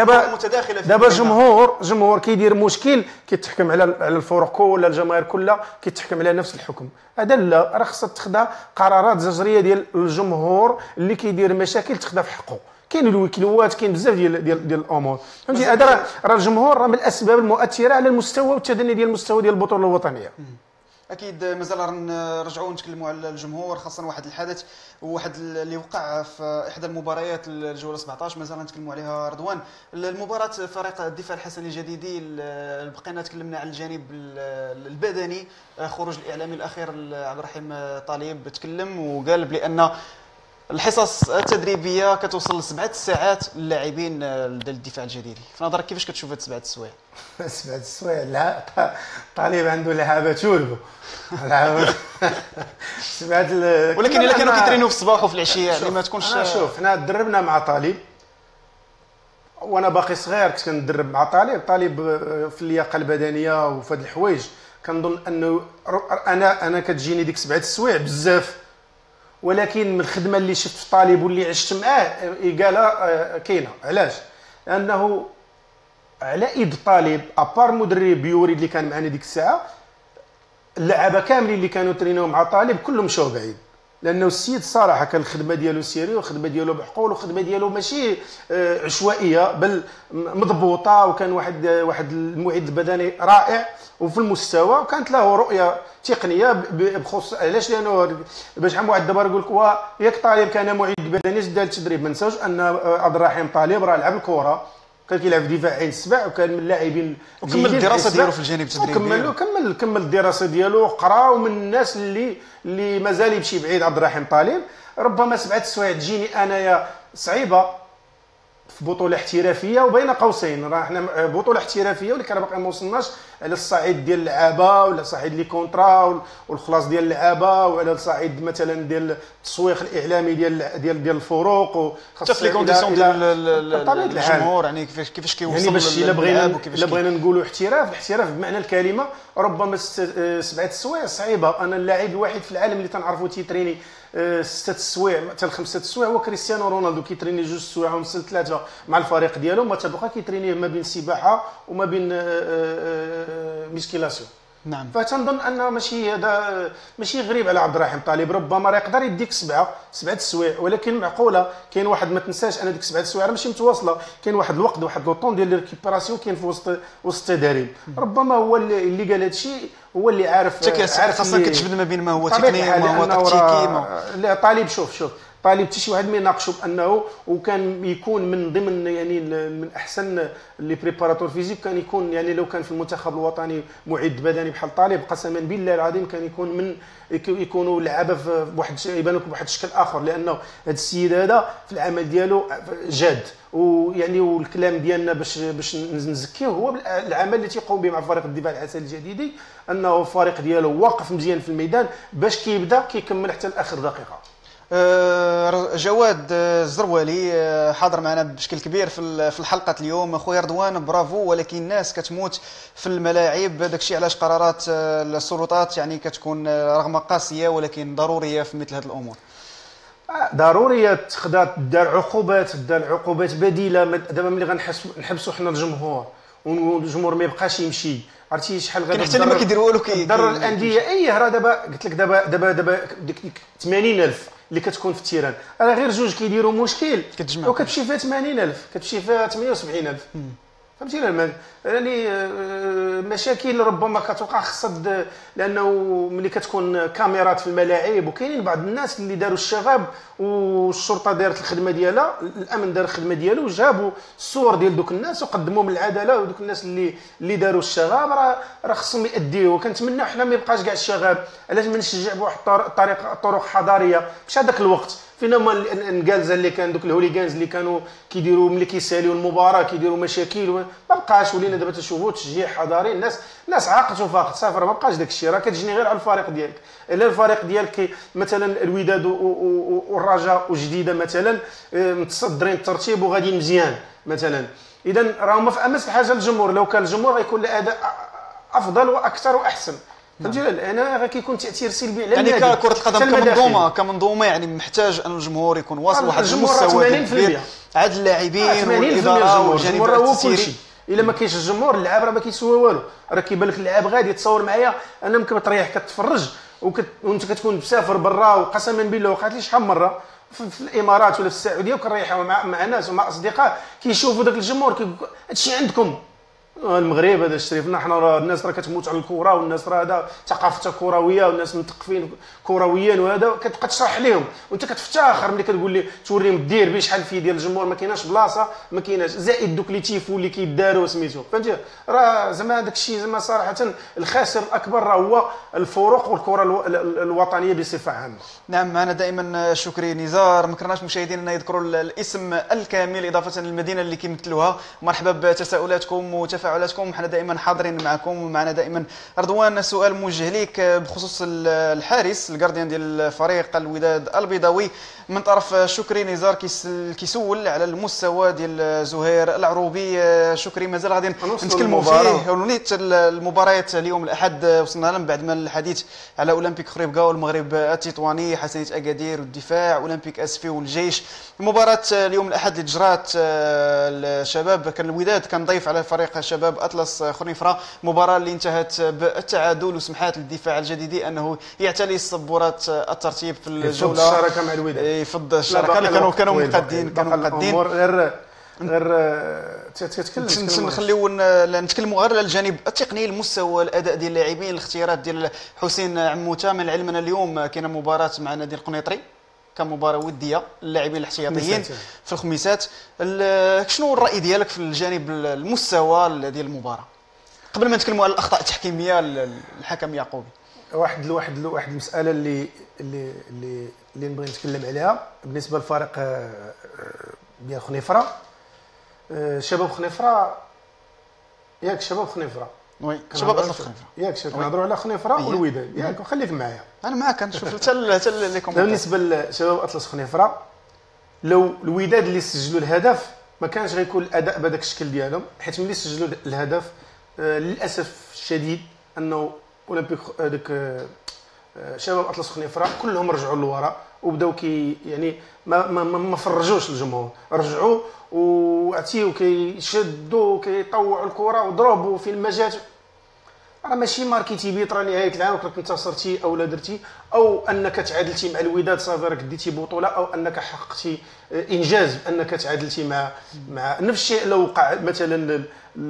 Speaker 2: دابا جمهور كيدير مشكل كيتحكم على الفرق كلها، الجماهير كلها كيتحكم على نفس الحكم. هذا لا، راه خصها تاخذ قرارات زجريه ديال الجمهور اللي كيدير مشاكل تاخذها في حقه. كاين الوكيلوات، كاين بزاف ديال الامور فهمتي. هذا راه الجمهور راه من الاسباب المؤثره على المستوى والتدني ديال المستوى ديال البطوله الوطنيه.
Speaker 1: اكيد مازال نرجعوا نتكلموا على الجمهور، خاصه واحد الحدث اللي وقع في احدى المباريات الجوله 17 مازال نتكلموا عليها رضوان. المباراه فريق الدفاع الحسني الجديدي، بقينا تكلمنا على الجانب البدني. خروج الاعلامي الاخير عبد الرحيم طالب تكلم وقال بان الحصص التدريبيه كتوصل ل7 ساعات للاعبين ديال الدفاع الجديدي. في نظرك كيفاش كتشوف هاد 7 السوايع؟
Speaker 2: 7 السوايع لا، طالب عنده لعابه توربو
Speaker 1: ولكن الا كانوا كيترينوا في الصباح وفي العشيه يعني ما تكونش.
Speaker 2: شوف حنا دربنا مع طالب وانا باقي صغير، كنت كندرب مع طالب في اللياقه البدنيه وفي هاد الحوايج. كنظن انه انا كتجيني ديك 7 السوايع بزاف، ولكن من الخدمه اللي شفت في طالب واللي عشت معاه قالها كاينه. علاش؟ لانه على ايد طالب ابار مدرب يوري اللي كان معنا ديك الساعه، اللعابه كاملين اللي كانوا ترينوا مع طالب كلهم مشاو بعيد. لانه السيد صراحه كان الخدمه ديالو سيري والخدمه ديالو بحقول والخدمه ديالو ماشي عشوائيه بل مضبوطه، وكان واحد المعد البدني رائع وفي المستوى، وكانت له رؤيه تقنيه بخصوص. علاش؟ لانه باش عم واحد دابا يقول لك ياك طالب كان معد بدني دار التدريب. ما نساوش ان عبد الرحيم طالب راه لعب الكره، كان كيلعب في دفاع عين السبع وكان من اللاعبين
Speaker 1: وكمل الدراسه ديالو في الجانب التدريبي.
Speaker 2: كمل الدراسه ديالو وقرا، ومن الناس اللي مازال يمشي بعيد عبد الرحيم طالب. ربما 7 السوايع تجيني انايا صعيبه في بطوله احترافيه وبين قوسين، راه حنا بطوله احترافيه ولكن باقي ما وصلناش على الصعيد ديال اللعابه ولا صعيد لي كونطرا والخلاص ديال اللعابه، وعلى الصعيد مثلا ديال التسويق الاعلامي ديال الفروق،
Speaker 1: حتى في لي كونديسيون ديال الجمهور. يعني كيفاش كيوصل
Speaker 2: يعني باش الا بغينا نقولوا الاحتراف بمعنى الكلمه، ربما 7 السوايع صعيبه. انا اللاعب الوحيد في العالم اللي تنعرفو تيتريني
Speaker 3: 6 السوايع حتى 5 السوايع هو كريستيانو رونالدو كيتريني 2 السوايع ونص 3 مع الفريق ديالو، ما تبقى كيتريني ما بين السباحه وما بين ميسكيلاسيون.
Speaker 1: نعم.
Speaker 3: فتنظن ان ماشي غريب على عبد الرحيم طالب، ربما راه يقدر يديك 7 السوايع، ولكن معقوله كاين واحد ما تنساش ان ديك 7 السوايع ماشي متواصله، كاين واحد الوقت واحد لو طون ديال ريكيبراسيون كاين في وسط التدريب. ربما هو اللي قال هذا الشيء هو اللي عارف
Speaker 1: خاصك كتجبد ما بين ما هو تقني وما هو تكتيكي.
Speaker 3: لا طالب شوف طالب حتى شي واحد ما يناقشوا بانه وكان يكون من ضمن يعني من احسن لي بريباراتور فيزيك، كان يكون يعني لو كان في المنتخب الوطني معد بدني بحال طالب قسما بالله العظيم كان يكون من يكونوا لعابه بواحد يبان لك بواحد الشكل اخر، لانه هذا السيد هذا في العمل ديالو جاد، ويعني والكلام ديالنا باش نزكيه هو العمل اللي تيقوم به مع فريق الدفاع العسل الجديدي، انه الفريق ديالو واقف مزيان في الميدان باش كيبدا كيكمل حتى لاخر دقيقه.
Speaker 1: جواد الزروالي حاضر معنا بشكل كبير في الحلقه اليوم. خويا رضوان برافو، ولكن الناس كتموت في الملاعب، داكشي علاش قرارات السلطات يعني كتكون رغم قاسيه ولكن ضروريه في مثل هذه الامور.
Speaker 3: ضروريه دار عقوبات بديله. دابا ملي غنحبسوا حنا الجمهور والجمهور ما يبقاش يمشي، عرفتي شحال غادي
Speaker 1: حتى اللي ما كيديروا والو
Speaker 3: كيضر الانديه. راه دابا قلت لك دابا ديك 80,000 اللي كتكون في التيران راه غير جوج كيديروا مشكل وكتمشي فيها 80,000 كتمشي فيها 78,000. فهمتيني يعني مشاكل ربما كتوقع خاصها، لانه ملي كتكون كاميرات في الملاعب وكاينين بعض الناس اللي داروا الشغب والشرطه دارت الخدمه ديالها، الامن دار الخدمه ديالو وجابوا الصور ديال دوك الناس وقدموهم للعداله، ودوك الناس اللي داروا الشغب راه خصهم يأديوه. وكنتمنى حنا ما يبقاش كاع الشغب، علاش ما نشجع بواحد طرق حضاريه باش هذاك الوقت فين هما الانجالزه اللي كان دوك الهوليغانز اللي كانوا كيديروا ملي كيساليو المباراه كيديروا مشاكل ما بقاش. ولينا دابا تشوفوا تشجيع حضاري، الناس عاقت وفاقت صافي، ما بقاش داك الشيء. راه كتجني غير على الفريق ديالك، الا الفريق ديالك مثلا الوداد والرجاء وجديده مثلا متصدرين الترتيب وغاديين مزيان مثلا، اذا راهم في امس الحاجه للجمهور. لو كان الجمهور غيكون الاداء افضل واكثر واحسن. فهمتي؟ انا راه كيكون تاثير سلبي على النادي.
Speaker 1: يعني كرة القدم كمنظومه يعني محتاج ان الجمهور يكون واصل واحد
Speaker 3: المستوى
Speaker 1: كبير، عاد اللاعبين
Speaker 3: والاداره والجانب التسييري. الا ما كاينش الجمهور اللاعب راه ما كيسوى والو. راه كيبان لك اللاعب غادي تصور معايا انا ممكن تريح كتفرج وانت كتكون مسافر برا، وقسما بالله وقعت لي شحال من مره في الامارات ولا في السعوديه وكنريحوا مع ناس ومع اصدقاء كيشوفوا داك الجمهور هادشي عندكم المغرب هذا الشريفنا حنا راه الناس راه كتموت على الكره، والناس راه هذا ثقافتها كرويه والناس مثقفين كرويا، وهذا كتبقى تشرح لهم وانت كتفتخر ملي كتقول لي توريهم الديربي شحال فيه ديال الجمهور. ما كايناش بلاصه، ما كايناش زائد دوك لي تيفو اللي كيداروا سميتو. فهمتي؟ راه زعما داك الشيء زعما صراحه الخاسر الاكبر راه هو الفروق والكره الوطنيه بصفه عامه.
Speaker 1: نعم، معنا دائما شكري نزار. ما كرناش مشاهدينا يذكروا الاسم الكامل اضافه للمدينه اللي كيمثلوها. مرحبا بتساؤلاتكم وتفاعلاتكم، حنا دائما حاضرين معكم. ومعنا دائما رضوان، سؤال موجه ليك بخصوص الحارس الجارديان ديال فريق الوداد البيضاوي من طرف شكري نزار، كيسول على المستوى ديال زهير العروبي. شكري مازال غادي نتكلموا فيه. وليت المباريات اليوم الاحد وصلنا لها من بعد ما الحديث على اولمبيك خريبكا والمغرب التطواني، حسنيه اكادير والدفاع، اولمبيك اسفي والجيش. المباراه اليوم الاحد اللي جرات الشباب كان الوداد كان ضيف على فريق شباب اطلس خنيفره، مباراه اللي انتهت بالتعادل وسمحات للدفاع الجديدي انه يعتلي صبورات الترتيب في الجوله.
Speaker 3: يفض الشراكه مع الوداد،
Speaker 1: يفض الشراكه اللي كانوا مقادين
Speaker 3: غير تتكلم.
Speaker 1: نخليو نتكلموا غير على الجانب التقني، المستوى الاداء ديال اللاعبين، الاختيارات ديال حسين عموته. من علمنا اليوم كاينه مباراه مع نادي القنيطري كمباراه وديه اللاعبين الاحتياطيين في الخميسات. شنو الراي ديالك في الجانب المستوى ديال المباراه قبل ما نتكلموا على الاخطاء التحكيميه الحكم يعقوبي؟
Speaker 3: واحد المساله اللي نبغي نتكلم عليها بالنسبه للفريق ديال خنيفره. شباب خنيفره ياك شباب خنيفره
Speaker 1: وي شباب اطلس خنيفره
Speaker 3: ياك كنهضروا على خنيفره والوداد ياك خليك معايا
Speaker 1: انا معاك كنشوف حتى لي كومونتير.
Speaker 3: بالنسبه لشباب اطلس خنيفره لو الوداد اللي سجلوا الهدف ما كانش غيكون الاداء بهذاك الشكل ديالهم، حيت ملي سجلوا الهدف للاسف الشديد انه اولمبيك هذاك شباب اطلس خنيفره كلهم رجعوا للوراء وبداو يعني ما فرجوش الجمهور، رجعوا وعتيو كيشدوا كيطوعوا الكره وضربوا في المجات. راه ماشي ماركيتي بيط راه نهايه العام راك انتصرتي او لا درتي او انك تعادلتي مع الوداد صافي راك ديتي بطوله او انك حققتي انجاز انك تعادلتي مع نفس الشيء. لو وقع مثلا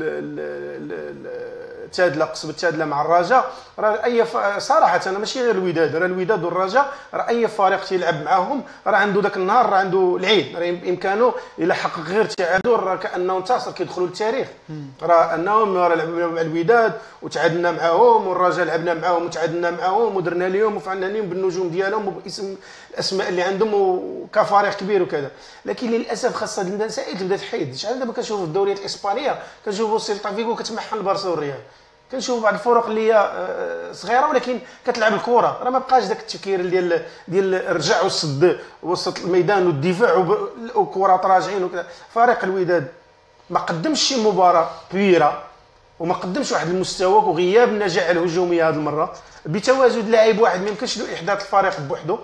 Speaker 3: التعادله قصب التعادله مع الرجاء، راه اي صراحه انا ماشي غير الوداد، راه الوداد والرجاء راه اي فريق تيلعب معاهم راه عنده ذاك النهار راه عنده العيد، راه بامكانه الا حقق غير تعادل راه كانه انتصر كيدخلوا للتاريخ. راه انهم راه لعبنا مع الوداد وتعادلنا معاهم، والرجاء لعبنا معاهم وتعادلنا معاهم ودرنا لهم وفعلنا لهم بالنجوم ديالهم وباسم الاسماء اللي عندهم كفريق كبير وكذا. لكن للاسف خاص هذه المسائل تبدا تحيد. شحال دابا كنشوفوا في الدوريات الاسبانيه كنشوفوا سيلتا فيغو كتمحن البارسا والريال، كنشوفوا بعض الفرق اللي هي صغيره ولكن كتلعب الكره، راه ما بقاش داك التفكير ديال الرجع والصد وسط الميدان والدفاع وكرات راجعين وكذا. فريق الوداد ما قدمش شي مباراه كبيره وما قدمش واحد المستوى، وغياب النجاح الهجوميه هذه المره بتواجد لاعب واحد ما يمكنش احداث الفريق بوحده،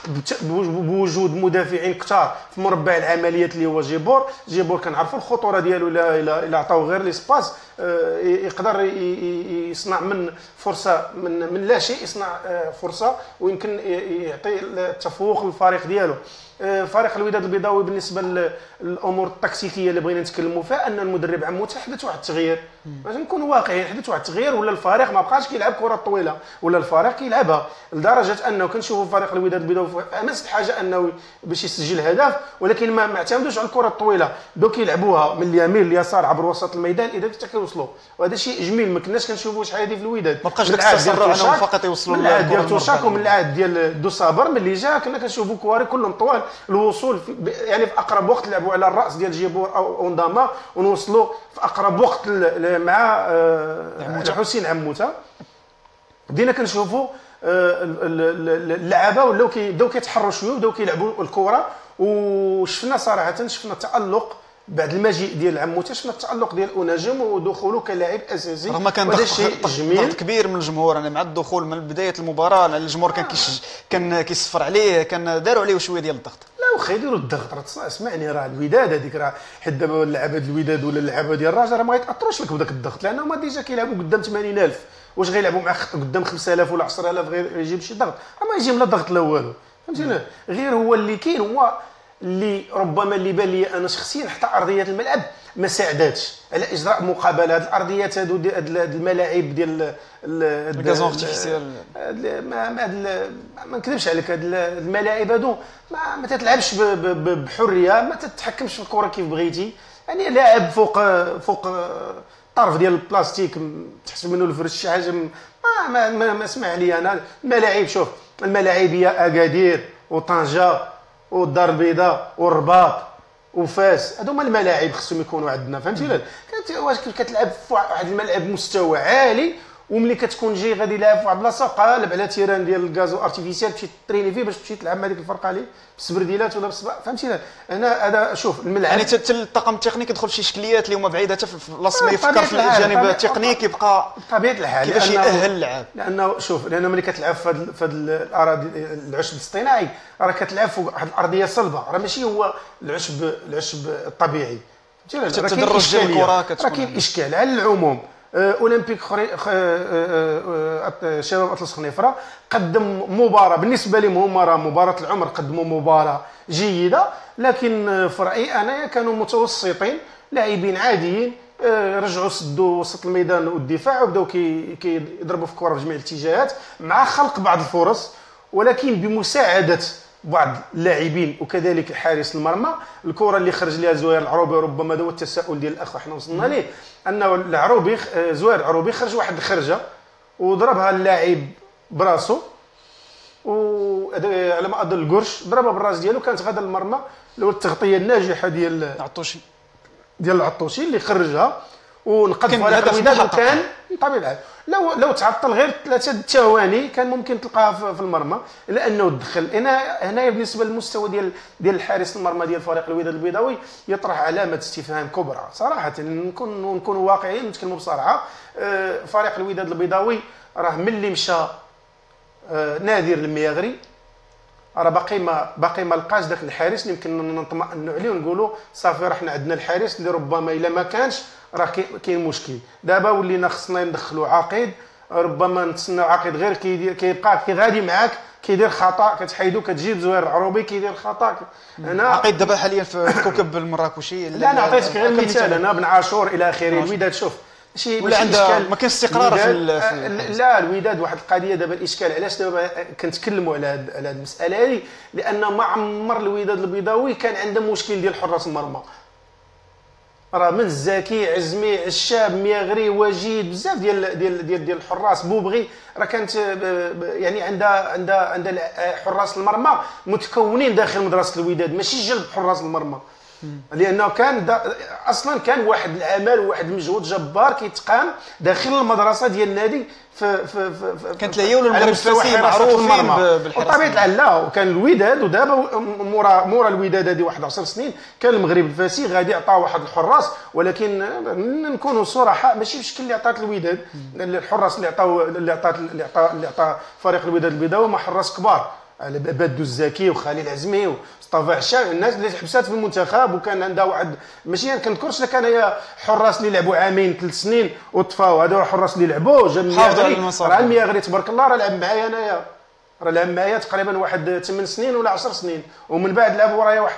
Speaker 3: بوجود مدافعين كثار في مربع العمليات اللي هو جيبور كنعرفوا الخطوره ديالو الا عطاو غير ليسباس يقدر يصنع من فرصه من لا شيء، يصنع فرصه ويمكن يعطي التفوق للفريق ديالو. فريق الوداد البيضاوي بالنسبه للامور التكتيكيه اللي بغينا نتكلموا فيها ان المدرب عموته حدث واحد التغيير، باش نكونوا واقعيين حدث واحد التغيير، ولا الفريق ما بقاش كيلعب كره طويله، ولا الفريق كيلعبها لدرجه انه كنشوفوا فريق الوداد البيضاوي امس الحاجه انه باش يسجل هدف ولكن ما اعتمدوش على الكره الطويله، بداو كيلعبوها من اليمين لليسار عبر وسط الميدان اذا حتى كيوصلوا، وهذا شيء جميل ما كناش كنشوفوا شحال هذه في الوداد.
Speaker 1: ما بقاش داك التسرع انهم فقط يوصلوا
Speaker 3: للكره ديال توشاك ومن العاد ديال دو صابر ملي جا كنا كنشوفوا كواري كلهم طوال الوصول يعني في اقرب وقت لعبوا على الراس ديال جيبور او اونداما ونوصلوا في اقرب وقت مع حسين عموته. بدينا كنشوفوا اللعابه ولاو بداو كيتحروا شويه وبداو كيلعبوا الكره، وشفنا صراحه شفنا تالق بعد المجيء ديال عموته، شفنا التالق ديال انجم ودخوله كلاعب اساسي،
Speaker 1: رغم كان ضغط كبير من الجمهور. انا مع الدخول من بدايه المباراه الجمهور كان كيصفر عليه، كان داروا عليه شويه ديال الضغط.
Speaker 3: لا واخا يديروا الضغط راه اسمعني راه الوداد هذيك راه حيت دابا اللعابه ديال الوداد ولا اللعابه ديال الرجاء راه ما يتاثروش لك بداك الضغط لانه ما ديجا كيلعبوا قدام 80,000، واش غيلعبوا مع قدام 5,000 ولا 10,000 غير يجيب شي ضغط؟ ما يجيب لا ضغط لا والو، فهمتيني؟ غير هو اللي كاين هو اللي ربما اللي بان لي انا شخصيا حتى ارضيات الملعب ما ساعداتش على اجراء مقابلات. الارضيات هادو الملاعب ديال
Speaker 1: الكازون ارتيفيسيال
Speaker 3: ما نكذبش عليك، هاد الملاعب هادو ما تتلعبش بحريه، ما تتحكمش في الكره كيف بغيتي، يعني لاعب فوق طرف ديال البلاستيك تحسب منه الفرش شي حاجه ما اسمع لي انا. الملاعب شوف الملاعب هي اكادير وطنجه والدار البيضاء والرباط وفاس، هادو هما الملاعب خصهم يكونوا عندنا، فهمتي؟ واش كتلعب في واحد الملعب مستوى عالي وملي كتكون جاي غادي يلعب في واحد البلاصه قالب على تيران ديال الغازو ارتيفيسيال تمشي تريني فيه باش تمشي تلعب مع ديك الفرقه اللي بالسبرديلات ولا بالصباع، فهمتي؟ انا هذا شوف الملعب
Speaker 1: يعني حتى الطاقم التكنيك يدخل في شي شكليات اللي هما بعيده حتى في بلاصه ما يفكر في الجانب التقني كيبقى
Speaker 3: بطبيعه الحال
Speaker 1: كيفاش يأهل اللعاب.
Speaker 3: لانه شوف لانه ملي كتلعب في هذه الاراضي العشب الاصطناعي راه كتلعب فوق واحد الارضيه صلبه، راه ماشي هو العشب الطبيعي،
Speaker 1: فهمتي؟ التدرج ديال الكره
Speaker 3: كتكون راه كاين اشكال على العموم. اولمبيك شباب اطلس خنيفره قدم مباراه بالنسبه لهم هما راه مباراه العمر، قدموا مباراه جيده لكن في رايي انايا كانوا متوسطين، لاعبين عاديين رجعوا سدوا وسط الميدان والدفاع وبداو كيضربوا في الكره في جميع الاتجاهات مع خلق بعض الفرص، ولكن بمساعده بعض اللاعبين وكذلك حارس المرمى. الكره اللي خرج لها زوير العروبي ربما هذا هو التساؤل ديال الاخ حنا وصلنا ليه، انه العروبي زوير العروبي خرج واحد الخرجه وضربها اللاعب براسو على ما اظن القرش ضربها بالراس ديالو، كانت غادا المرمى لو التغطيه الناجحه ديال العطوشي اللي خرجها ونقد فريق الوداد كان طبيعي الحال لو تعطل غير 3 ثواني كان ممكن تلقاها في المرمى، لانه دخل هنا بالنسبه للمستوى ديال الحارس المرمى ديال فريق الوداد البيضاوي يطرح علامه استفهام كبرى صراحه. نكونوا واقعيين نتكلموا بصراحه. فريق الوداد البيضاوي راه ملي مشى نادر المياغري راه باقي ما لقاش ذاك الحارس اللي يمكن نطمئنوا عليه ونقولوا صافي راه حنا عندنا الحارس اللي ربما الا ما كانش راه كاين مشكل. دابا ولينا خصنا ندخلوا عقيد، ربما نتسناو عقيد غير كيبقى غادي معاك كيدير خطا كتحيدو كتجيب زوير العروبي كيدير خطا. انا
Speaker 1: عقيد دابا حاليا في الكوكب المراكشي.
Speaker 3: لا انا عطيتك غير مثال، انا بن عاشور الى اخره. الوداد شوف ماشي
Speaker 1: عندها ما كاينش استقرار في
Speaker 3: لا الوداد واحد القضيه. دابا الاشكال علاش دابا كنتكلموا على هذه المساله هذه، لان ما عمر الوداد البيضاوي كان عنده مشكل ديال حراس المرمى. راه من الزكي عزمي عشاب مياغري وجيد بزاف ديال الحراس بوبغي راه كانت يعني عندها حراس المرمى متكونين داخل مدرسه الوداد، ماشي جلب حراس المرمى. لانه كان اصلا كان واحد العمل وواحد المجهود جبار كيتقام داخل المدرسه ديال النادي في
Speaker 1: كانت العيون المغرب الفاسي معروفين بالحراسه
Speaker 3: بطبيعه الحال. لا وكان الوداد ودابا مورا الوداد هذه واحد 10 سنين كان المغرب الفاسي غادي عطاو واحد الحراس، ولكن نكونوا صراحه ماشي بشكل اللي عطات الوداد. الحراس اللي عطا فريق الوداد البيضاوي ما حراس كبار، بدو الزكي وخليل عزمي ومصطفى عشام، الناس اللي حبسات في المنتخب وكان عندها واحد ماشي كنذكرش كان هي حراس اللي لعبوا عامين 3 سنين وطفاو. هذو الحراس اللي لعبوا جا المياغري، راه المياغري تبارك الله راه لعب معايا انايا، راه لعب معايا تقريبا واحد 8 سنين ولا 10 سنين، ومن بعد لعب ورايا واحد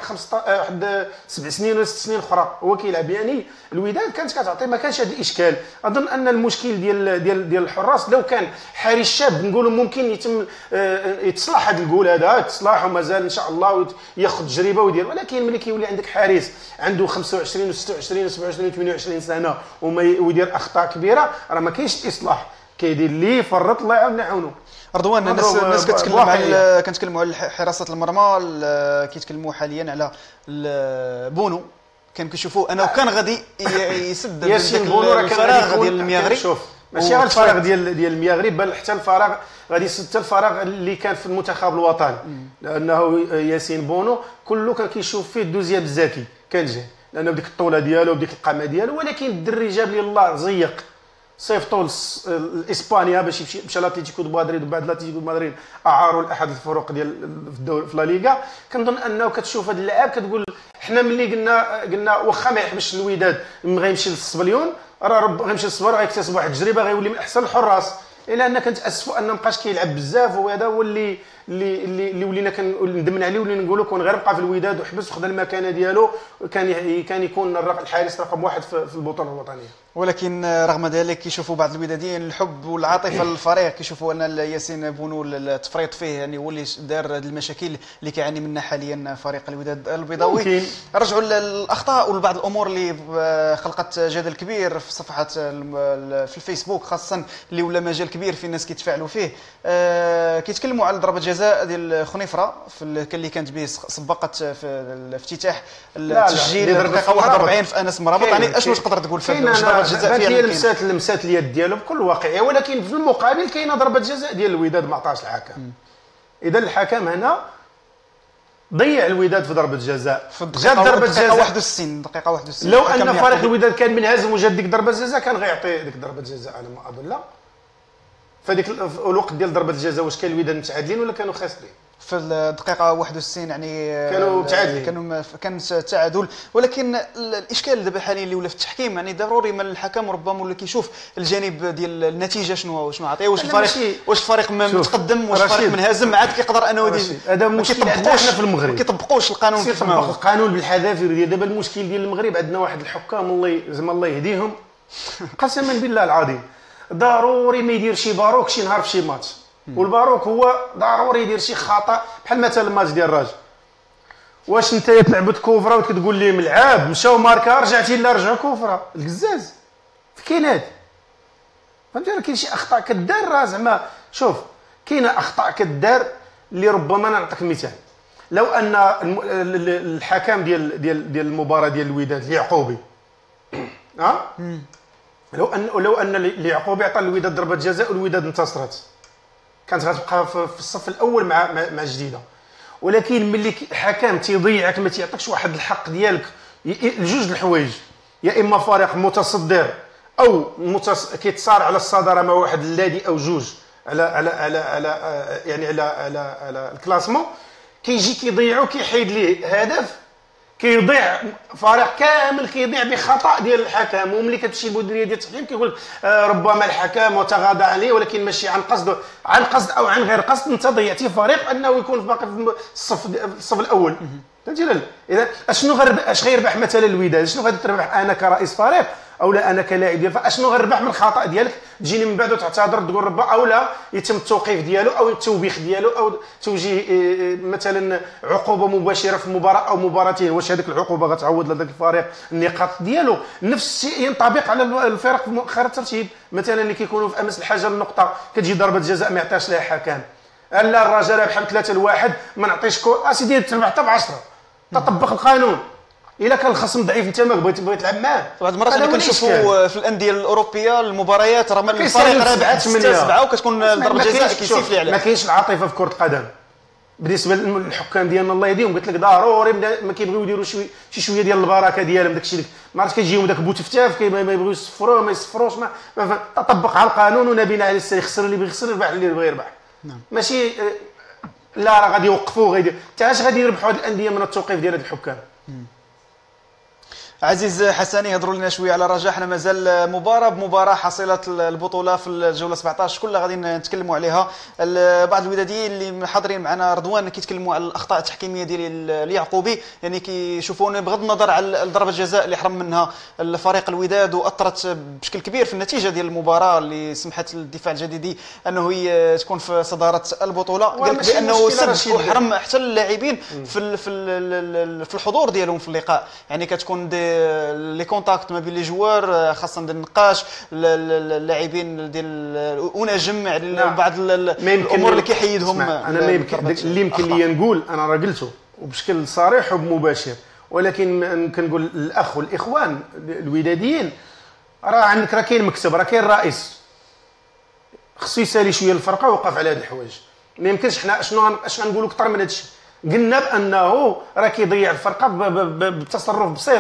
Speaker 3: 7 سنين ولا 6 سنين اخرى هو كيلعب. يعني الوداد كانت كتعطي ما كانش هذا الاشكال. اظن ان المشكل ديال الحراس لو كان حارس شاب نقولوا ممكن يتم يتصلح هذا الجول هذا يتصلح ومازال ان شاء الله ياخذ تجربه ويدير، ولكن ملي كيولي عندك حارس عنده 25 و26 و27 و28 سنه ويدير اخطاء كبيره راه ما كاينش الاصلاح، كيدير اللي يفرط الله يعاونو.
Speaker 1: رضوان الناس كنتكلموا على حراسه المرمى، كيتكلموا حاليا على بونو كان كيشوفوا انه كان غادي يسد الفراغ ديال المياغري.
Speaker 3: شوف ماشي غير الفراغ ديال المياغري بل حتى الفراغ غادي يسد الفراغ اللي كان في المنتخب الوطني، لانه ياسين بونو كله كان كيشوف فيه الدوزيام الزكي كان جاي لانه بديك الطوله ديالو بديك القامه ديالو، ولكن الدري جاب لي الله زيق صيفطوا لاسبانيا باش مشى لاتليتيكو دو مدريد، وبعد لاتليتيكو دو مدريد اعاروا لاحد الفرق ديال في لا ليغا. كنظن انه كتشوف هذا اللاعب كتقول حنا ملي قلنا واخا ما يحبش الوداد غيمشي للسبليون، راه غيمشي للسبليون غيكتسب واحد التجربه غيولي من احسن الحراس، الا ان كنتاسفوا ان مابقاش كيلعب بزاف، وهذا هو اللي ولينا كندمنا عليه ولينا نقولوا كون غير بقى في الوداد وحبس وخذ المكانه ديالو كان يكون الحارس رقم 1 في البطوله الوطنيه.
Speaker 1: ولكن رغم ذلك كيشوفوا بعض الوداديين الحب والعاطفه للفريق، كيشوفوا ان ياسين بونو التفريط فيه يعني هو اللي دار هذه المشاكل اللي كيعاني منها حاليا فريق الوداد البيضاوي. رجعوا للاخطاء ولبعض الامور اللي خلقت جدل كبير في صفحات في الفيسبوك خاصه، اللي ولا مجال كبير في الناس كيتفاعلوا فيه. كيتكلموا على ضربه جزاء ديال خنيفره اللي كانت به سبقت في الافتتاح التسجيل دقيقه 41 في انس مرابط. يعني اشنو تقدر تقول في ضربه جزاء فيها؟
Speaker 3: لمسات اليد ديالو بكل واقعيه، ولكن في المقابل كاينه ضربه جزاء ديال الوداد ما عطاش الحكم. اذا الحكم هنا ضيع الوداد في ضربه جزاء،
Speaker 1: جات ضربه جزاء 61 دقيقه 61.
Speaker 3: لو ان فريق الوداد كان منهزم وجات ديك ضربه جزاء كان غيعطي ديك ضربه جزاء على ما اظن. لا فديك الوقت ديال ضربه الجزاء واش كان الوداد متعادلين ولا كانوا خاسرين؟
Speaker 1: في الدقيقه 61 يعني
Speaker 3: كانوا متعادلين،
Speaker 1: كان تعادل. ولكن الاشكال دابا حاليا اللي ولا في التحكيم يعني ضروري من الحكم ربما ولا كيشوف الجانب ديال النتيجه شنو عطيه، واش الفريق متقدم واش الفريق منهزم عاد كيقدر انه
Speaker 3: هذا مشكل عندنا في المغرب،
Speaker 1: ما كيطبقوش القانون
Speaker 3: كيف ما هو القانون بالحذافير ديال دابا. المشكل ديال المغرب عندنا واحد الحكام الله يهديهم قسما بالله العظيم ضروري ما يدير شي باروك شي نهار في شي ماتش، والباروك هو ضروري يدير شي خطا بحال مثلا الماتش ديال الراجل. واش انت تلعبت كوفره وكتقول لي ملعاب مشاو ماركا رجعتي لا رجعوا كوفره القزاز كاين هاد فهمتي. راه كاين شي اخطاء كدار راه زعما شوف كاينه اخطاء كدار اللي ربما نعطيك مثال. لو ان الحكم ديال المباراه ديال الوداد اليعقوبي لو ان اليعقوبي عطى الوداد ضربه جزاء والوداد انتصرت كانت غتبقى في الصف الاول مع جديده. ولكن ملي الحكم تيضيعك ما تيعطيكش واحد الحق ديالك لجوج الحوايج، يا اما فريق متصدر او كيتصارع على الصداره مع واحد الذي او جوج على يعني على الكلاسمون، كيجي كيضيعو كيحيد ليه هدف، كيضيع فريق كامل كيضيع بخطا ديال الحكم. وملي كتمشي للمديريه ديال التحكيم كيقول لك ربما الحكم وتغاضى عليه ولكن ماشي عن قصد، عن قصد او عن غير قصد انت ضيعتي فريق انه يكون باقي في الصف الاول. فهمتي؟ اذا اش غيربح مثلا الوداد؟ شنو غادي تربح انا كرئيس فريق او لا انا كلاعب ديال اشنو غنربح من الخطا ديالك؟ تجيني من بعد وتعتذر تقول ربما او لا يتم التوقيف ديالو او التوبيخ ديالو او توجيه مثلا عقوبه مباشره في المباراه او مباراتين. واش هذيك العقوبه غتعوض لذاك الفريق النقاط ديالو؟ نفس الشيء ينطبق على الفرق في مؤخر الترتيب مثلا اللي كيكونوا في امس الحاجه النقطه كتجي ضربه جزاء ما يعطيهاش لها حكم، لا الرجاء رابح 3-1 ما نعطيش اسيدي تربح حتى ب10 تطبق القانون. الا كان الخصم ضعيف انت ما بغيت تلعب معاه.
Speaker 1: بعض المرات اللي كنشوفوا في الانديه الاوروبيه المباريات راه الفريق رابح 6-7 وكتكون ضربه جزاء كيسيف لي عليها.
Speaker 3: ما كاينش العاطفه في كره القدم بالنسبه للحكام ديالنا الله يهديهم. قلت لك ضروري ما كيبغيو يديروا شي شويه ديال البركه ديالهم داك الشيء. ما عرفتش كيجيهم داك بوتفتاف ما يبغيوش يصفروه ما يصفروش ما تطبق على القانون ونبينا على السير. يخسر اللي بغى يخسر يربح اللي يبغي يربح. نعم. ماشي لا راه غادي يوقفوا غادي حتى اش غادي يربحوا هاد الانديه من التوقيف ديال هاد الحكام.
Speaker 1: عزيز حسني هضروا لنا شويه على الرجاء. حنا مازال مباراه حصيله البطوله في الجوله 17 كلها غادي نتكلموا عليها. بعض الوداديين اللي حاضرين معنا رضوان كيتكلموا على الاخطاء التحكيميه ديال اليعقوبي، يعني كيشوفون بغض النظر على ضربه الجزاء اللي حرم منها الفريق الوداد واثرت بشكل كبير في النتيجه ديال المباراه اللي سمحت للدفاع الجديدي انه هي تكون في صداره البطوله. قال لك بانه سب وحرم حتى اللاعبين في الحضور ديالهم في اللقاء، يعني كتكون لي كونتاكت ما بين لي جوار خاصه ديال النقاش اللاعبين ديال ونجم على بعض الامور اللي كيحيدهم.
Speaker 3: انا ما يمكن اللي يمكن لي نقول انا راه قلته وبشكل صريح ومباشر، ولكن كنقول الاخ والاخوان الوداديين راه عندك راه كاين مكتب راه كاين الرئيس خصو يسالي شويه الفرقه ويوقف على هاد الحوايج. ما يمكنش حنا اش غنقولوا اكثر من هادشي. قلنا بانه راه كيضيع الفرقه بتصرف بسيط،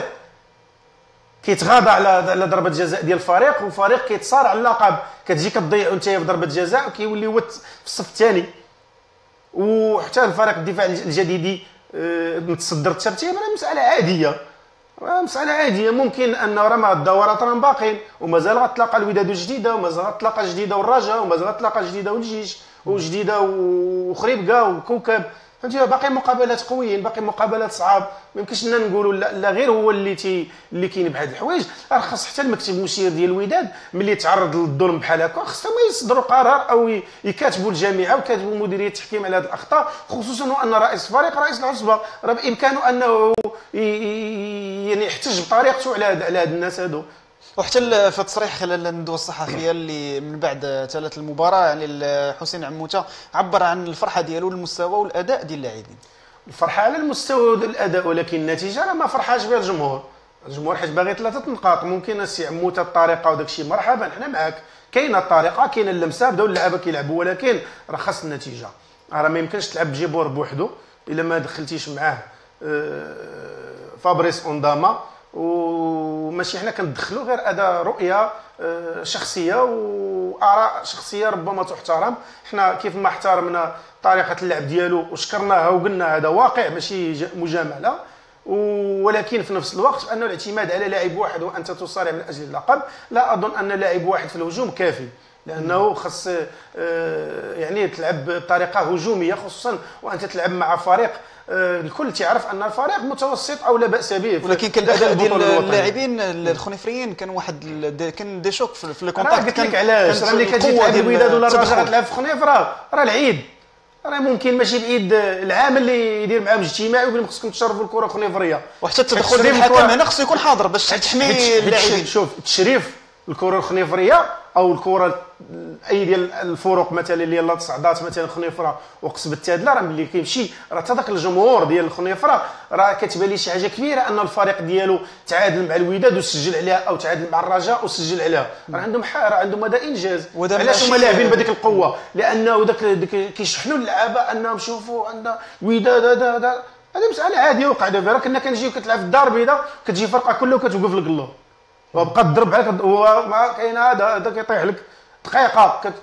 Speaker 3: كيتغاضى على ضربه جزاء ديال الفريق والفريق كيتصارع على اللقب. كتجي كتضيعوا انت في ضربه جزاء وكيولي هو في الصف الثاني. وحتى الفريق الدفاع الجديدي متصدر الترتيب راه مساله عاديه، مساله عاديه. ممكن انه راه الدورات راه باقيين ومازال غتلاقى الوداد جديده ومازال غتلاقى جديده والرجاء ومازال غتلاقى جديده والجيش وجديده وخريبكا وكوكب. فهمتي؟ باقي مقابلات قويين، باقي مقابلات صعاب. ما يمكنش لنا نقولوا لا غير هو اللي كاين بهاد الحوايج. راه خاص حتى المكتب المشير ديال الوداد ملي تعرض للظلم بحال هكا خصهم يصدروا قرار او يكاتبوا الجامعه ويكاتبوا مديريه التحكيم على هذه الاخطاء، خصوصا وان رئيس الفريق رئيس العصبه راه بامكانه انه يعني يحتج بطريقته على هاد الناس هادو.
Speaker 1: وحتى في التصريح خلال الندوه الصحفيه اللي من بعد ثلاث المباراه يعني حسين عموته عبر عن الفرحه ديالو للمستوى والاداء ديال اللاعبين.
Speaker 3: الفرحه على المستوى والاداء، ولكن النتيجه راه ما فرحاش بها الجمهور حيت باغي 3 نقاط. ممكن السي عموته الطريقه وداك الشيء مرحبا حنا معاك، كاينه الطريقه كاينه اللمسه بداو اللعابه كيلعبوا، ولكن راه خاص النتيجه. راه ما يمكنش تلعب بجيبور بوحدو الا ما دخلتيش معاه فابريس اونداما. وماشي حنا كندخلوا غير اداء رؤيه شخصيه واراء شخصيه ربما تحترم. حنا كيف ما احترمنا طريقه اللعب ديالو وشكرناها وقلنا هذا واقع ماشي مجامله، ولكن في نفس الوقت انه الاعتماد على لاعب واحد وانت تصارع من اجل اللقب لا اظن ان لاعب واحد في الهجوم كافي، لانه خص يعني تلعب بطريقه هجوميه، خصوصا وانت تلعب مع فريق الكل تعرف ان الفريق متوسط او لا باس به.
Speaker 1: ولكن كان الاداء ديال اللاعبين الخنيفريين كان كان دي شوك في الكونتاكت.
Speaker 3: قلت لك علاش راه ملي كتجي تلعب الوداد ولا الرجاء غتلعب في خنيفره راه العيد، راه ممكن ماشي بعيد العام اللي يدير معاهم اجتماع ويقول لهم خصكم تشرفوا الكره الخنيفريه.
Speaker 1: وحتى التدخل ديال الحكم هنا خصو يكون حاضر باش تحمي اللاعبين.
Speaker 3: شوف تشريف الكره الخنيفريه او الكره اي ديال الفرق مثلا اللي يلاه تصعدات مثلا خنيفره وقصب التادله، راه ملي كيمشي راه حتى داك الجمهور ديال الخنيفره راه كتبان لي شي حاجه كبيره ان الفريق ديالو تعادل مع الوداد وسجل عليها او تعادل مع الرجاء وسجل عليها. راه عندهم راه عندهم هذا انجاز. علاش هما لاعبين بهذيك القوه؟ لانه داك كيشحنوا اللعابه انهم شوفوا عندنا الوداد هذا هذه مساله عاديه وقع دابا. راه كنا كنجيو كتلعب في الدار البيضاء كتجي فرقه كلها وكتوقف لك الله وبقى تضرب عليك هو ما كاين هذا كيطيح لك دقيقه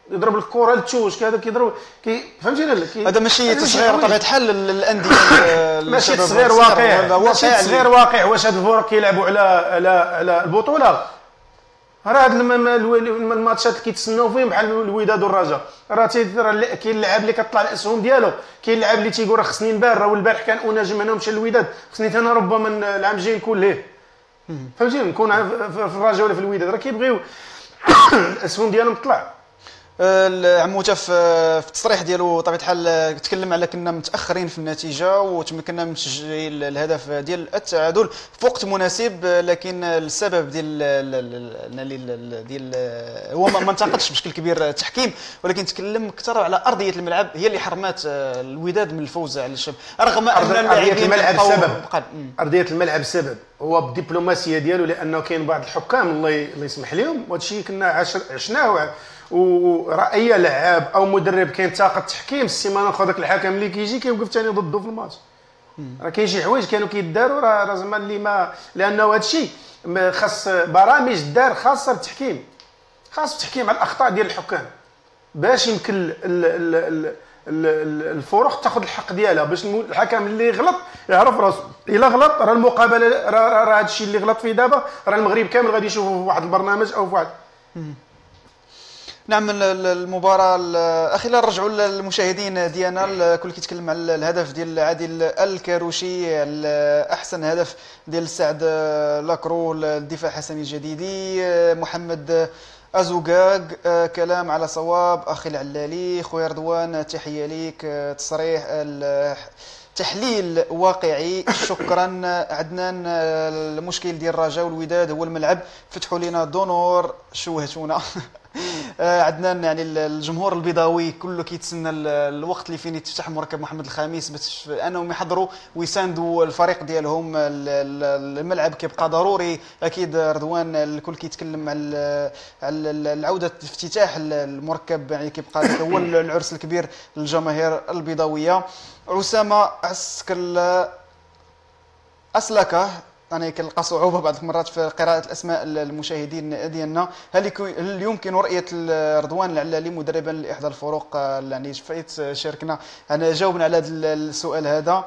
Speaker 3: يضرب الكره للتوش هذا كيضرب فهمتيني لا
Speaker 1: هذا ماشي تصغير بطبيعه الحال الانديه
Speaker 3: ماشي تصغير واقع ماشي تصغير واقع. واش هاد الفرق كيلعبوا على البطوله؟ راه هاد الماتشات اللي كيتسناو فيهم بحال الوداد والرجاء راه كاين اللاعب اللي كطلع الاسهم ديالو، كاين اللاعب اللي تيقول راه خصني نبان، راه البارح كان اناجم هنا ومشى للوداد، خصني انا ربما العام الجاي نكون ليه فهمتيني نكون في الرجاء ولا في الوداد، راه كيبغيو الاسهم ديالهم تطلع.
Speaker 1: عموته في التصريح ديالو طبيعه الحال تكلم على كنا متاخرين في النتيجه وتمكنا من تسجيل الهدف ديال التعادل في وقت مناسب، لكن السبب ديال هو ما انتقدش بشكل كبير التحكيم، ولكن تكلم اكثر على ارضيه الملعب هي اللي حرمات الوداد من الفوز على الشباب، رغم ان
Speaker 3: ارضيه الملعب سبب. ارضيه الملعب سبب هو بالدبلوماسيه ديالو، لانه كاين بعض الحكام الله يسمح لهم وهذا الشيء كنا عشناه، وراه اي لاعب او مدرب كاين طاقه التحكيم السيمانه ناخذ داك الحكم اللي كيجي كيوقف ثاني ضده في الماتش. راه كاين شي حوايج كانوا كيداروا راه زعما اللي ما، لانه هذا الشيء خاص برامج دار خاصه بالتحكيم، خاص التحكيم على الاخطاء ديال الحكام باش يمكن الفرق تاخذ الحق ديالها، باش الحكم اللي غلط يعرف راسو، الا غلط راه المقابله راه هذا الشيء اللي غلط فيه دابا راه المغرب كامل غادي يشوفوا في واحد البرنامج او في واحد.
Speaker 1: نعم المباراة الأخيرة نرجعوا للمشاهدين ديالنا، الكل كيتكلم على الهدف ديال عادل الكاروشي، على أحسن هدف ديال سعد لاكرو، الدفاع حسني الجديدي، محمد أزوغاغ كلام على صواب، أخي العلالي، خويا رضوان تحية ليك، تصريح تحليل واقعي شكرا عدنان، المشكل ديال الرجاء والوداد هو الملعب، فتحوا لنا دونور شوهتونا عدنان. يعني الجمهور البيضاوي كله كيتسنى الوقت اللي فين يتفتح مركب محمد الخامس باش انهم يحضروا ويساندوا الفريق ديالهم، الملعب كيبقى ضروري اكيد. رضوان الكل كيتكلم على العوده افتتاح المركب، يعني كيبقى هو العرس الكبير للجماهير البيضاويه. اسامه اسلكه يعني كنلقى صعوبه بعض المرات في قراءه الاسماء المشاهدين ديالنا. هل يمكن رؤيه رضوان العلالي مدربا لاحدى الفرق؟ يعني فايت شاركنا، انا جاوبنا على هذا السؤال هذا.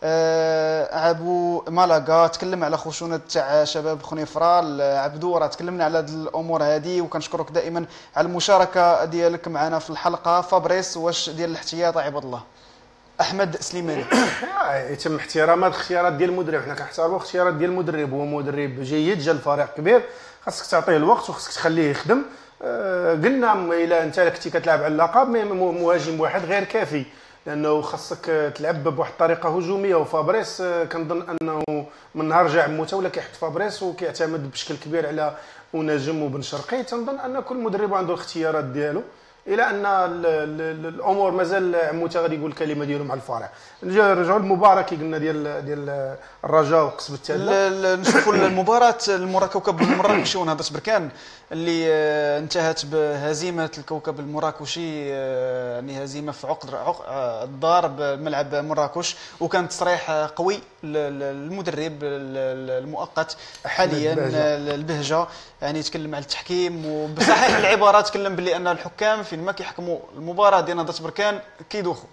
Speaker 1: عبو مالاغا تكلم على خشونه تاع شباب خنيفره، عبدو راه تكلمنا على هذه الامور هذه، وكنشكرك دائما على المشاركه ديالك معنا في الحلقه. فابريس واش ديال الاحتياط عباد الله؟ احمد سليماني
Speaker 3: يتم احترامات الاختيارات ديال المدرب، حنا كنحترموا اختيارات ديال المدرب، هو مدرب جيد جا الفريق كبير، خاصك تعطيه الوقت وخاصك تخليه يخدم. قلنا الا انت كنتي كتلعب على اللقب مهاجم واحد غير كافي، لانه خاصك تلعب بواحد الطريقه هجوميه، وفابريس كنظن انه من نهار جا عموته ولا كيحط فابريس وكيعتمد بشكل كبير على ونجم وبن شرقي. تنظن ان كل مدرب عنده الاختيارات ديالو، الى ان الامور مازال عموته غادي يقول الكلمه ديالو مع الفريق. نرجعوا للمباراه كي قلنا ديال الرجاء وقصب التاله.
Speaker 1: نشوفوا المباراه كوكب المراكشي ونهضه بركان اللي انتهت بهزيمه الكوكب المراكشي، يعني هزيمه في عقد الدار بملعب مراكش، وكان تصريح قوي للمدرب المؤقت حاليا البهجه، يعني يتكلم على التحكيم، وبصحيح العباره تكلم باللي ان الحكام فين ما كيحكموا المباراه ديال نهضه بركان كيدوخوا.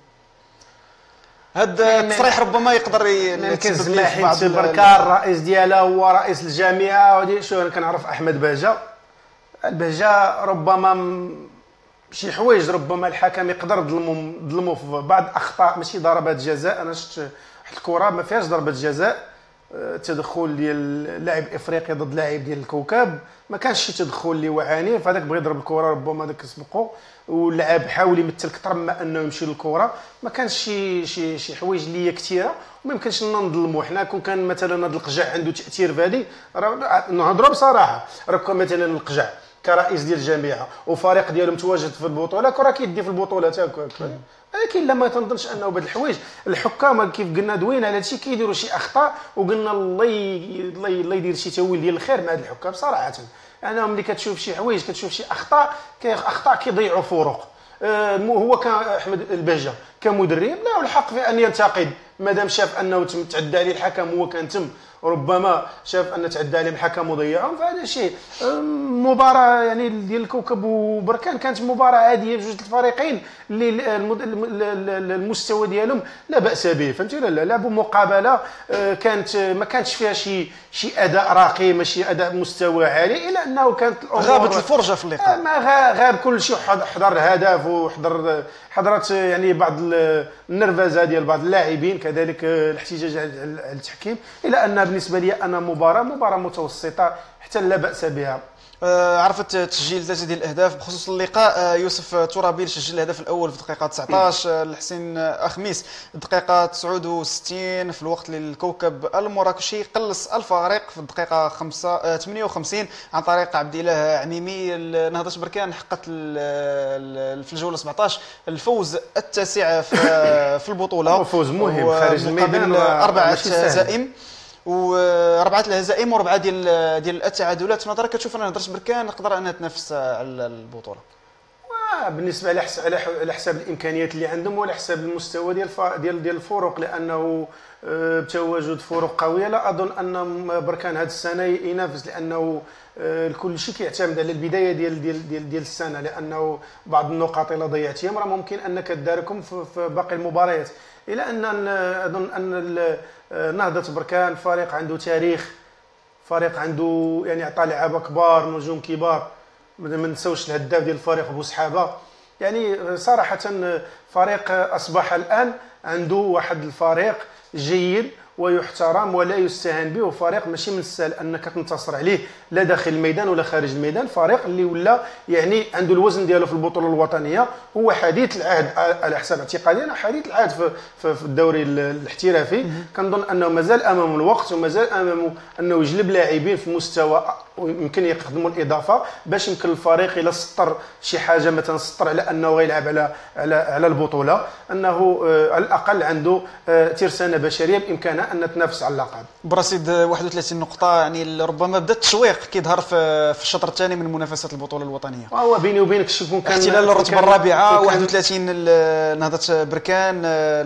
Speaker 1: هذا التصريح ربما يقدر
Speaker 3: يتسبب لي في بعض بركان الرئيس ديالها هو رئيس الجامعه، ودي شو انا كنعرف احمد بهجه. البهجه ربما شي حوايج ربما الحكم يقدر ظلموا في بعض الاخطاء، ماشي ضربات جزاء. انا شفت واحد الكره ما فيهاش ضربه جزاء، تدخل ديال لاعب افريقي ضد لاعب ديال الكوكب، ما كانش شي تدخل اللي هو عنيف، هذاك بغى يضرب الكره ربما داك سبقو واللاعب حاول يمثل اكثر مما انه يمشي للكره، ما كانش شي حوايج اللي هي كثيره وما يمكنش نظلموا. حنا كون كان مثلا هذا القجع عنده تاثير في هذه، راه نهضروا بصراحه، راه مثلا القجع كرئيس ديال الجامعه وفريق ديالو متواجد في البطوله راه كيدي في البطوله تاعك، ولكن لما تنظنش انه بهاد الحوايج الحكام كيف قلنا دوينا على هادشي كيديروا شي اخطاء، وقلنا الله يدير شي تاويل ديال الخير مع هاد الحكام صراحه. انا ملي كتشوف شي حوايج كتشوف شي اخطاء كيضيعوا فرق. هو احمد البهجه كمدرب لا الحق في ان ينتقد، مادام شاف انه تم تعدى عليه الحكم هو كان تم وربما شاف ان تعدى عليهم الحكم وضيعهم، فهذا شيء. مباراه يعني ديال الكوكب وبركان كانت مباراه عاديه بجوج الفريقين اللي المستوى ديالهم لا باس به، فهمتي ولا لا؟ لعبوا مقابله كانت ما كانتش فيها شي اداء راقي، ماشي اداء مستوى عالي، الا انه كانت
Speaker 1: غابت الفرجه في اللقاء.
Speaker 3: ما غاب كل شيء، حضر الهدف حضرت يعني بعض النرفزه ديال بعض اللاعبين، كذلك الاحتجاج على التحكيم، الا ان بالنسبه لي انا مباراه متوسطه حتى لا باس بها.
Speaker 1: عرفت تسجيل 3 ديال الاهداف بخصوص اللقاء. يوسف ترابيل سجل الهدف الاول في الدقيقه 19، الحسين اخميس الدقيقه 69 في الوقت اللي الكوكب المراكشي قلص الفريق في الدقيقه 58 عن طريق عبد الاله عميمي. نهضه بركان حققت في الجوله 17 الفوز التاسع في البطوله،
Speaker 3: فوز مهم خارج الميدان،
Speaker 1: 4 هزائم و4 الهزائم و4 ديال التعادلات. نظرك كتشوف ان نهضه بركان نقدر انها تنافس على البطوله؟
Speaker 3: بالنسبه على حساب الامكانيات اللي عندهم وعلى حساب المستوى ديال الفرق، لانه بتواجد فرق قويه لا اظن ان بركان هذه السنه ينافس، لانه كل شيء كيعتمد على البدايه ديال السنه، لانه بعض النقاط اللي ضيعتيهم راه ممكن انك تداركهم في باقي المباريات. الى ان اظن ان نهضه بركان فريق عنده تاريخ، فريق عنده يعني عطى لعابه كبار، نجوم كبار، ما نساوش الهداف ديال الفريق بوسحابه. يعني صراحه فريق اصبح الان عنده واحد الفريق جيد ويحترم ولا يستهان به، وفريق ماشي من السهل انك تنتصر عليه لا داخل الميدان ولا خارج الميدان، فريق اللي ولا يعني عنده الوزن ديالو في البطوله الوطنيه، هو حديث العهد على حسب اعتقادي انا، حديث العهد في الدوري الاحترافي. كنظن انه مازال امامه الوقت ومازال امامه انه يجلب لاعبين في مستوى ويمكن يقدموا الاضافه باش يمكن الفريق الى سطر شي حاجه، مثلا سطر على انه غيلعب على البطوله، انه على الاقل عنده ترسانه بشريه بامكانها ان تنافس على اللقب.
Speaker 1: برصيد 31 نقطه، يعني ربما بدا التشويق كيظهر في الشطر الثاني من منافسات البطوله الوطنيه.
Speaker 3: هو بيني وبينك شكون كان
Speaker 1: احتلال الرتبه الرابعه 31 نهضه بركان،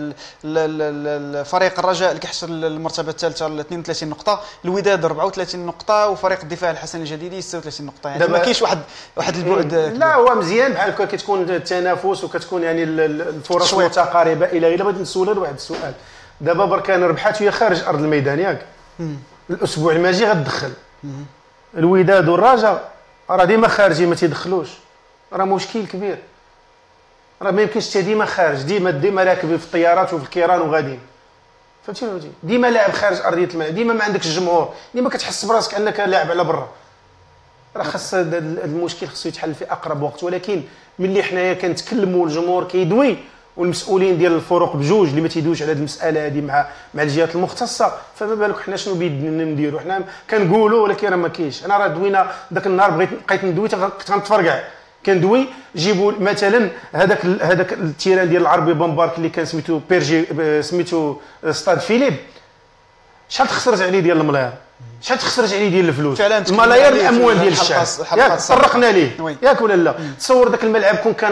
Speaker 1: فريق الرجاء اللي كيحصل المرتبه الثالثه 32 نقطه، الوداد 34 نقطه، وفريق الدفاع الحسن الجديدي 36 نقطه. يعني ما كاينش واحد البعد.
Speaker 3: لا هو مزيان بحال هكا كتكون التنافس وكتكون يعني الفرص متقاربه. الى بغيت نسولك واحد السؤال، دابا بركان ربحات وهي خارج ارض الميدان ياك، الاسبوع الماجي غتدخل الوداد والرجاء، راه ديما خارجين ما تيدخلوش، راه مشكل كبير، راه ما يمكنش حتى ديما خارج، ديما راكبين في الطيارات وفي الكيران وغاديين، فهمتي؟ ديما لاعب خارج ارضيه الملعب، ديما ما عندكش الجمهور، ديما كتحس براسك انك لاعب على برا. راه خاص هذا المشكل خصو يتحل في اقرب وقت، ولكن ملي حنايا كنتكلموا والجمهور كيدوي والمسؤولين ديال الفرق بجوج اللي ما تيدوش على هذه المساله هذه مع الجهات المختصه، فما بالك حنا شنو بيدنا نديروا؟ حنا كنقولوا ولكن راه ما كاينش. انا راه دوينا ذاك النهار بقيت ندوي كنت غنتفرقع، كندوي جيبوا مثلا هذاك التيران ديال العربي بامبارك اللي كان سميتو بيرجي سميتو ستاد فيليب، شحال تخسرت عليه ديال الملاير، شحال تخسرت عليه ديال الفلوس، الملايير الاموال ديال الشعب، ياك طرقنا ليه ياك ولا لا؟ تصور ذاك الملعب كون كان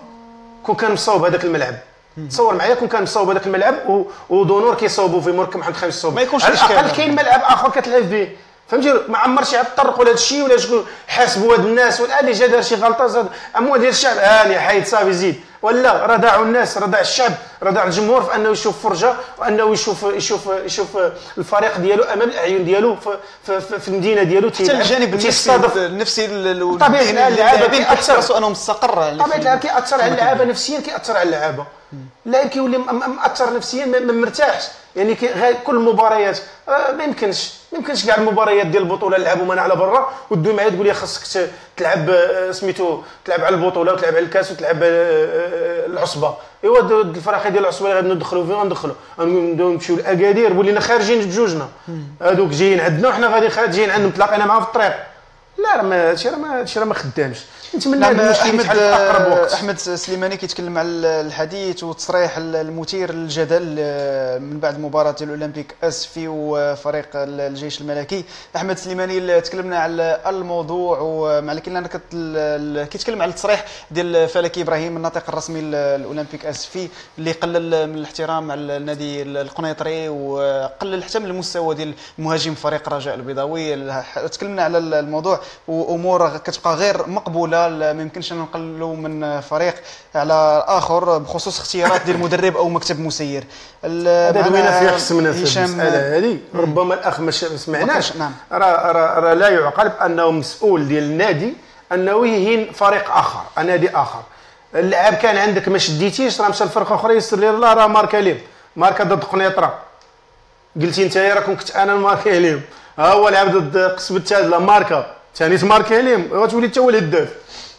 Speaker 3: مصوب هذاك الملعب، تصور معايا كون كان مصوب هذاك الملعب ودونور كيصوبوا فيه مركب واحد 5 صوب،
Speaker 1: ما يكونش
Speaker 3: على الاقل كاين ملعب اخر كتلعب به، فهمتي؟ ما عمر شي عاد طرقوا لهذا الشيء ولا شكون حاسبوا هاد الناس ولا اللي جا دار شي غلطه زاد اموال ديال الشعب هاني حيد صافي زيد، ولا راه داعوا الناس، راه داع الشعب، راه داع الجمهور في انه يشوف فرجه وانه يشوف الفريق ديالو امام الاعين ديالو في المدينه ديالو،
Speaker 1: حتى الجانب النفسي
Speaker 3: طبيعي اللاعبين
Speaker 1: كيحسوا انهم مستقر،
Speaker 3: طبيعي الحال كيأثر على اللعابه نفسيا، كيأثر على اللعابه، اللاعب كيولي مأثر نفسيا ما مرتاحش، يعني كل المباريات ما يمكنش كاع المباريات ديال البطوله نلعبوا من على برا ودوي معايا تقول لي خاصك تلعب سميتو تلعب على البطوله وتلعب على الكاس وتلعب العصبه، ايوا الفراخي ديال العصبه اللي غادي ندخلوا فيها ندخلوا نمشيو لاكادير ولينا خارجين بجوجنا، هذوك جايين عندنا وحنا غادي جايين عندهم تلاقينا معاهم في الطريق، لا راه هادشي راه ما خدامش. نتمنى
Speaker 1: نعم
Speaker 3: هذا المشكل يتحل في اقرب وقت.
Speaker 1: احمد سليماني كيتكلم على الحديث والتصريح المثير للجدل من بعد مباراه ديال الاولمبيك اسفي وفريق الجيش الملكي. احمد سليماني تكلمنا على الموضوع ومع لكن كيتكلم على التصريح ديال فلكي ابراهيم الناطق الرسمي للاولمبيك اسفي اللي قلل من الاحترام على النادي القنيطري وقلل حتى من المستوى ديال مهاجم فريق الرجاء البيضاوي. تكلمنا على الموضوع وامور كتبقى غير مقبوله، ما يمكنش نقلوا من فريق على اخر بخصوص اختيارات ديال المدرب او مكتب مسير.
Speaker 3: هذا دوينا فيه خصمنا في المساله هذه. ربما الاخ ما سمعناش.
Speaker 1: نعم.
Speaker 3: راه لا يعقل بانه مسؤول ديال النادي انه يهين فريق اخر، نادي اخر. اللاعب كان عندك ما شديتيش راه مشى لفرقه اخرى يسر لي الله راه ماركا ليم، ماركا ضد قنيطره. قلتي انت راه كنت انا ماركا ليم، ها هو لعب ضد قسم التعادل لا ماركا ثاني ماركا ليم، غتولي انت هو الهداف.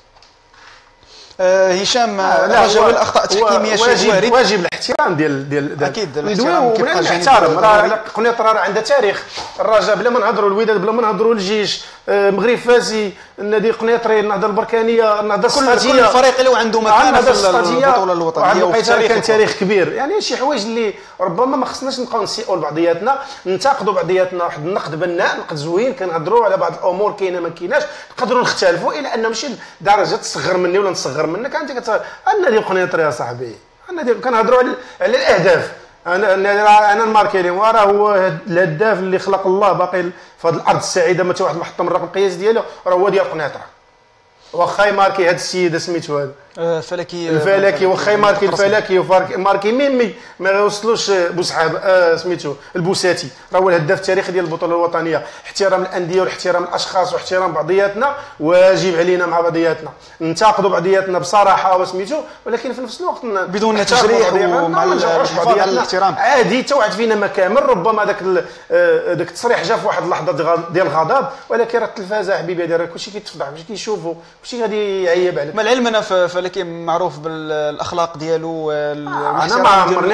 Speaker 1: هشام رجاوي الاخطاء التحكيميه شيء وارد،
Speaker 3: واجب الاحترام ديال
Speaker 1: اكيد الاحترام
Speaker 3: كيبقى الاحترام. راه قنيطره راه عندها تاريخ، الرجاء بلا ما نهضروا الوداد بلا ما نهضروا الجيش، مغرب فاسي، النادي القنيطري، النهضه البركانيه، النهضه السلطيه،
Speaker 1: كل فريق له عنده مكانه في البطوله الوطنيه
Speaker 3: وفي كان تاريخ كبير. يعني شي حوايج اللي ربما ما خصناش نبقاو نسيئوا لبعضياتنا، ننتقدوا بعضياتنا واحد النقد بناء، نقد زوين، كنهضروا على بعض الامور كاينه ما كايناش، نقدروا نختلفوا الى ان ماشي لدرجه تصغر مني ولا نصغر منك. انت النادي القنيطري يا صاحبي، النادي كنهضروا على الاهداف. انا الماركي لي وراه هو الهداف اللي خلق الله باقي في هذه الارض السعيده، ما حتى واحد ما حط من الرقم القياسي ديالو، راه هو ديال قنيطره. واخا يماركي هذا السيد سميتو هذا الفلكي، واخا يماركي الفلكي وماركي ميمي ما يوصلوش بوسحاب سميتو البوساتي، راه هو الهداف التاريخي ديال البطوله الوطنيه. احترام الانديه واحترام الاشخاص واحترام بعضياتنا واجب علينا مع بعضياتنا، ننتقدوا بعضياتنا بصراحه وسميتو، ولكن في نفس الوقت
Speaker 1: بدون تجريح ومع الحفاظ على الاحترام.
Speaker 3: عادي حتى واحد فينا ما كامل، ربما داك التصريح جا في واحد اللحظه ديال الغضب، ولكن راه التلفازه حبيبي راه كلشي كيتفضح، كلشي كيشوفوا، كلشي غادي يعيب عليك.
Speaker 1: مع العلم انا فلكي معروف بالاخلاق ديالو،
Speaker 3: انا ما عمرني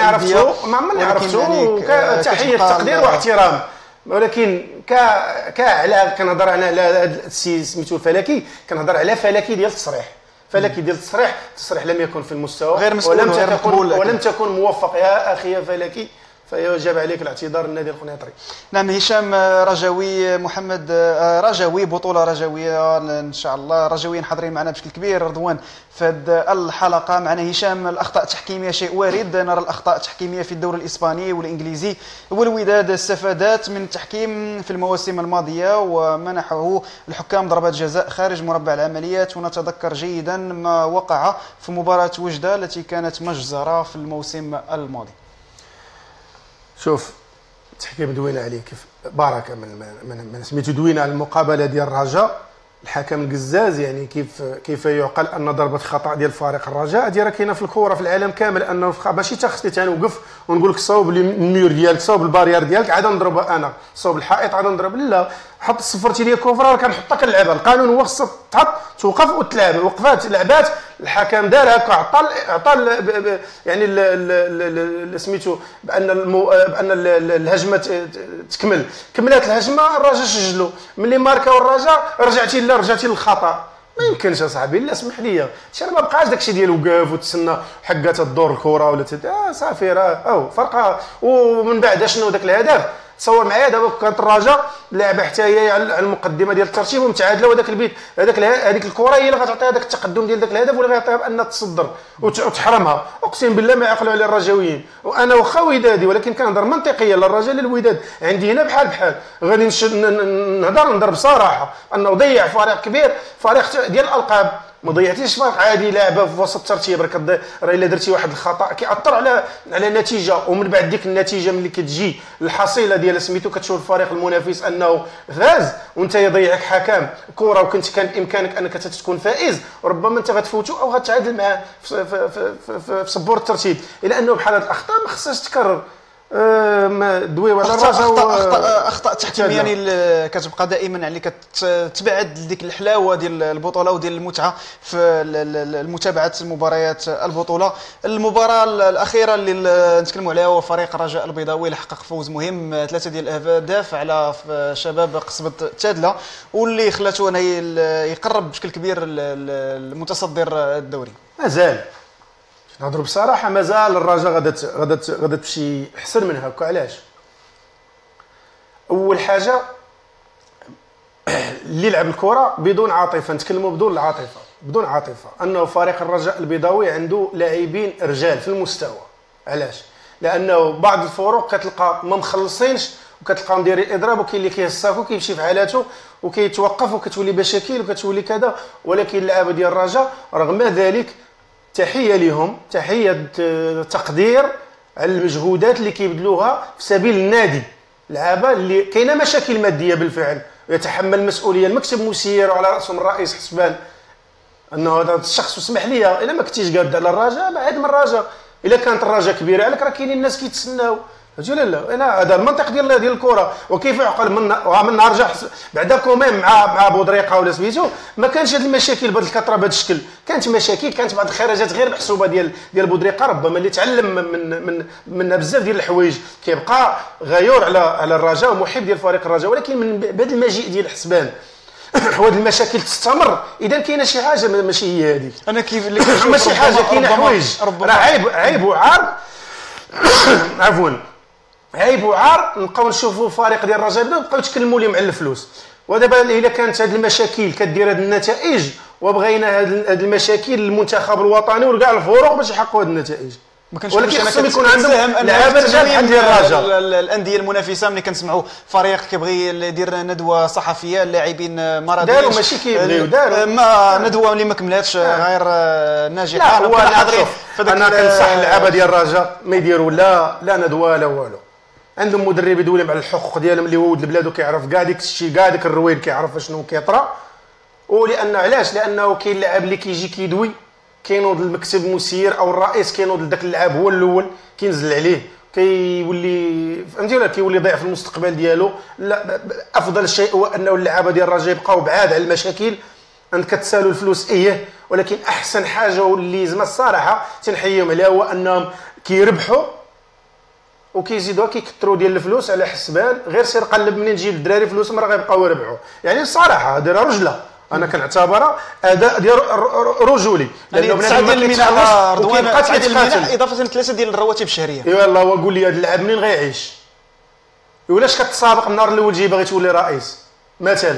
Speaker 3: عرفتو تحيه تقدير واحترام، ولكن على كنهضر انا على هذا السي سميتو الفلكي، كنهضر على فلكي ديال التصريح. فلكي ديال التصريح لم يكن في المستوى
Speaker 1: غير مسؤول غير مقبول
Speaker 3: ولم تكن موفق يا اخي يا فلكي، فيجب عليك الاعتذار النادي القنيطري.
Speaker 1: نعم هشام رجاوي، محمد رجاوي، بطوله رجاويه ان شاء الله، رجاويين حاضرين معنا بشكل كبير. رضوان في هذه الحلقه معنا هشام. الاخطاء التحكيميه شيء وارد، نرى الاخطاء التحكيميه في الدوري الاسباني والانجليزي، والوداد استفادت من التحكيم في المواسم الماضيه ومنحه الحكام ضربات جزاء خارج مربع العمليات، ونتذكر جيدا ما وقع في مباراه وجده التي كانت مجزره في الموسم الماضي.
Speaker 3: شوف التحكيم دوينا عليه كيف بركه من سميتو، دوينا على المقابله ديال الرجاء، الحكم القزاز. يعني كيف يعقل ان ضربه خطا ديال فريق الرجاء هذه راه كاينه في الكره في العالم كامل، انه ماشي تا خصني تنوقف ونقول لك صوب الميور ديالك، صوب البارير ديالك عاد نضربها انا، صوب الحائط عاد نضرب. لا، حط صفرتي لي كوفر راه كنحطها كنلعبها، القانون هو خصك تحط توقف وتلعب. وقفات لعبات الحكم دار هكا، عطى يعني سميتو بان الهجمه تكمل، كملات الهجمه الرجاء سجلوا، ملي ماركاو الرجاء رجعتي للخطا. ما يمكنش اصاحبي، لا اسمح لي، شي ما بقاش داكشي ديال وقف وتسنى حقها تدور الكره ولا صافي راه فرقه. ومن بعد شنو داك الهدف؟ تصور معايا دابا كانت الرجاء لاعبه حتى هي على المقدمه ديال الترتيب ومتعادله، وداك البيت هذيك الكره هي اللي غتعطيها داك التقدم ديال داك الهدف، ولا غيعطيها بان تصدر وتحرمها. اقسم بالله ما يعقلوا على الرجاويين. وانا واخا ودادي ولكن كنهضر منطقيا، للرجاء للوداد عندي هنا بحال غادي نهضر بصراحه انه ضيع فريق كبير، فريق ديال الالقاب. ما ضيعتيش فريق عادي لاعبه في وسط الترتيب، راه الا درتي واحد الخطا كيأثر على النتيجه، ومن بعد ديك النتيجه ملي كتجي الحصيله ديال سميتو كتشوف الفريق المنافس انه فاز وانت يضيعك حكم كره وكنت كان بامكانك انك تكون فائز، وربما انت غتفوتو او غتعادل معاه في صبور الترتيب. الا انه بحال هاد الاخطاء ما خصهاش تكرر. دويو على الرجاء
Speaker 1: اخطاء تحكيميه يعني كتبقى دائما يعني كتبعد ديك الحلاوه ديال البطوله وديال المتعه في متابعه مباريات البطوله. المباراه الاخيره اللي نتكلموا عليها هو فريق الرجاء البيضاوي اللي حقق فوز مهم 3 ديال الاهداف على شباب قصبة تادله، واللي خلاته انه يقرب بشكل كبير المتصدر الدوري.
Speaker 3: مازال نهضروا بصراحه، مازال الرجاء غادا تمشي احسن من هكا. علاش؟ اول حاجه اللي لعب الكره بدون عاطفه، نتكلموا بدون عاطفه انه فريق الرجاء البيضاوي عنده لاعبين رجال في المستوى. علاش؟ لانه بعض الفرق كتلقى ما مخلصينش وكتلقاهم دايرين اضراب، وكاين اللي كيهصاكو كيمشي في حالاته وكيتوقف وكتولي مشاكل وكتولي كذا. ولكن اللعابه ديال الرجاء رغم ذلك تحيه لهم، تحيه تقدير على المجهودات اللي كيبذلوها في سبيل النادي. لعابه اللي كاينه مشاكل ماديه بالفعل، يتحمل المسؤوليه، المكتب مسير وعلى راسهم الرئيس حسبان انه هذا الشخص. اسمح لي الا ما كنتيش قاد على الرجاء بعد من الرجاء، الا كانت الرجاء كبيره عليك راه كاينين الناس كيتسناو. فهمتي ولا لا؟ انا هذا المنطق ديال الكره. وكيف يعقل من رجع بعدا كوميم مع بودريقه ولا سميتو ما كانش هذه المشاكل بهذه الكثره بهذا الشكل. كانت مشاكل، كانت بعض الخرجات غير محسوبه ديال بودريقه، ربما اللي تعلم من بزاف ديال الحوايج، كيبقى غيور على الرجاء ومحب ديال فريق الرجاء. ولكن من بعد المجيء ديال حسبان هذه المشاكل تستمر. اذا كاينه شي حاجه ماشي هي هذيك.
Speaker 1: انا كيف
Speaker 3: ماشي حاجه، كاينه حوايج راه عيب وعار عفوا عيب وعار. نبقاو نشوفوا فريق ديال الرجاء نبقاو يتكلموا لهم على الفلوس. ودابا الا كانت هذه المشاكل كدير هذه النتائج، وبغينا هذه المشاكل للمنتخب الوطني وكاع الفروق باش يحققوا هذه النتائج، ولكن خصهم يكون عندهم لعابه رجال ديال الرجاء.
Speaker 1: الانديه المنافسه ملي كنسمعوا فريق كيبغي يدير ندوه صحفيه اللاعبين ما راضيين
Speaker 3: داروا ماشي كيبغيو داروا
Speaker 1: ما ندوه اللي ما كملاتش غير ناجحه.
Speaker 3: لا هو انا كنصح اللعابه ديال الرجاء ما يديروا لا ندوه لا والو. عندهم مدرب يدوي لهم على الحقوق ديالهم اللي ولد البلاد وكيعرف كاع ديك الشيء، كاع ديك الروين كيعرف شنو كيطرا. ولانه علاش؟ لانه كاين لاعب اللي كيجي كيدوي كينوض المكتب المسير او الرئيس كينوض لذاك اللاعب هو الاول كينزل عليه، كيولي فهمتي ولا كيولي ضيع في المستقبل ديالو. لا، افضل شيء هو انه اللعابه ديال الرجاء يبقاو بعاد على المشاكل. انت كتسالوا الفلوس ولكن احسن حاجه واللي زعما الصراحه تنحييهم عليها هو انهم كيربحوا وكيزيدوا كيكثروا ديال الفلوس على حسبان. غير سير قلب منين تجيب الدراري فلوسهم راه غيبقاو يربحوا. يعني الصراحه هذه رجله، انا كنعتبرها اداء ديال رجولي،
Speaker 1: لانه بنادم ما كيتخلص وكيبقى تقاتل اضافه ل3 ديال الرواتب الشهريه.
Speaker 3: يلاه وقول لي هذا اللاعب منين غيعيش؟ ولاش كتسابق النهار الاول جاي باغي تولي رئيس مثلا؟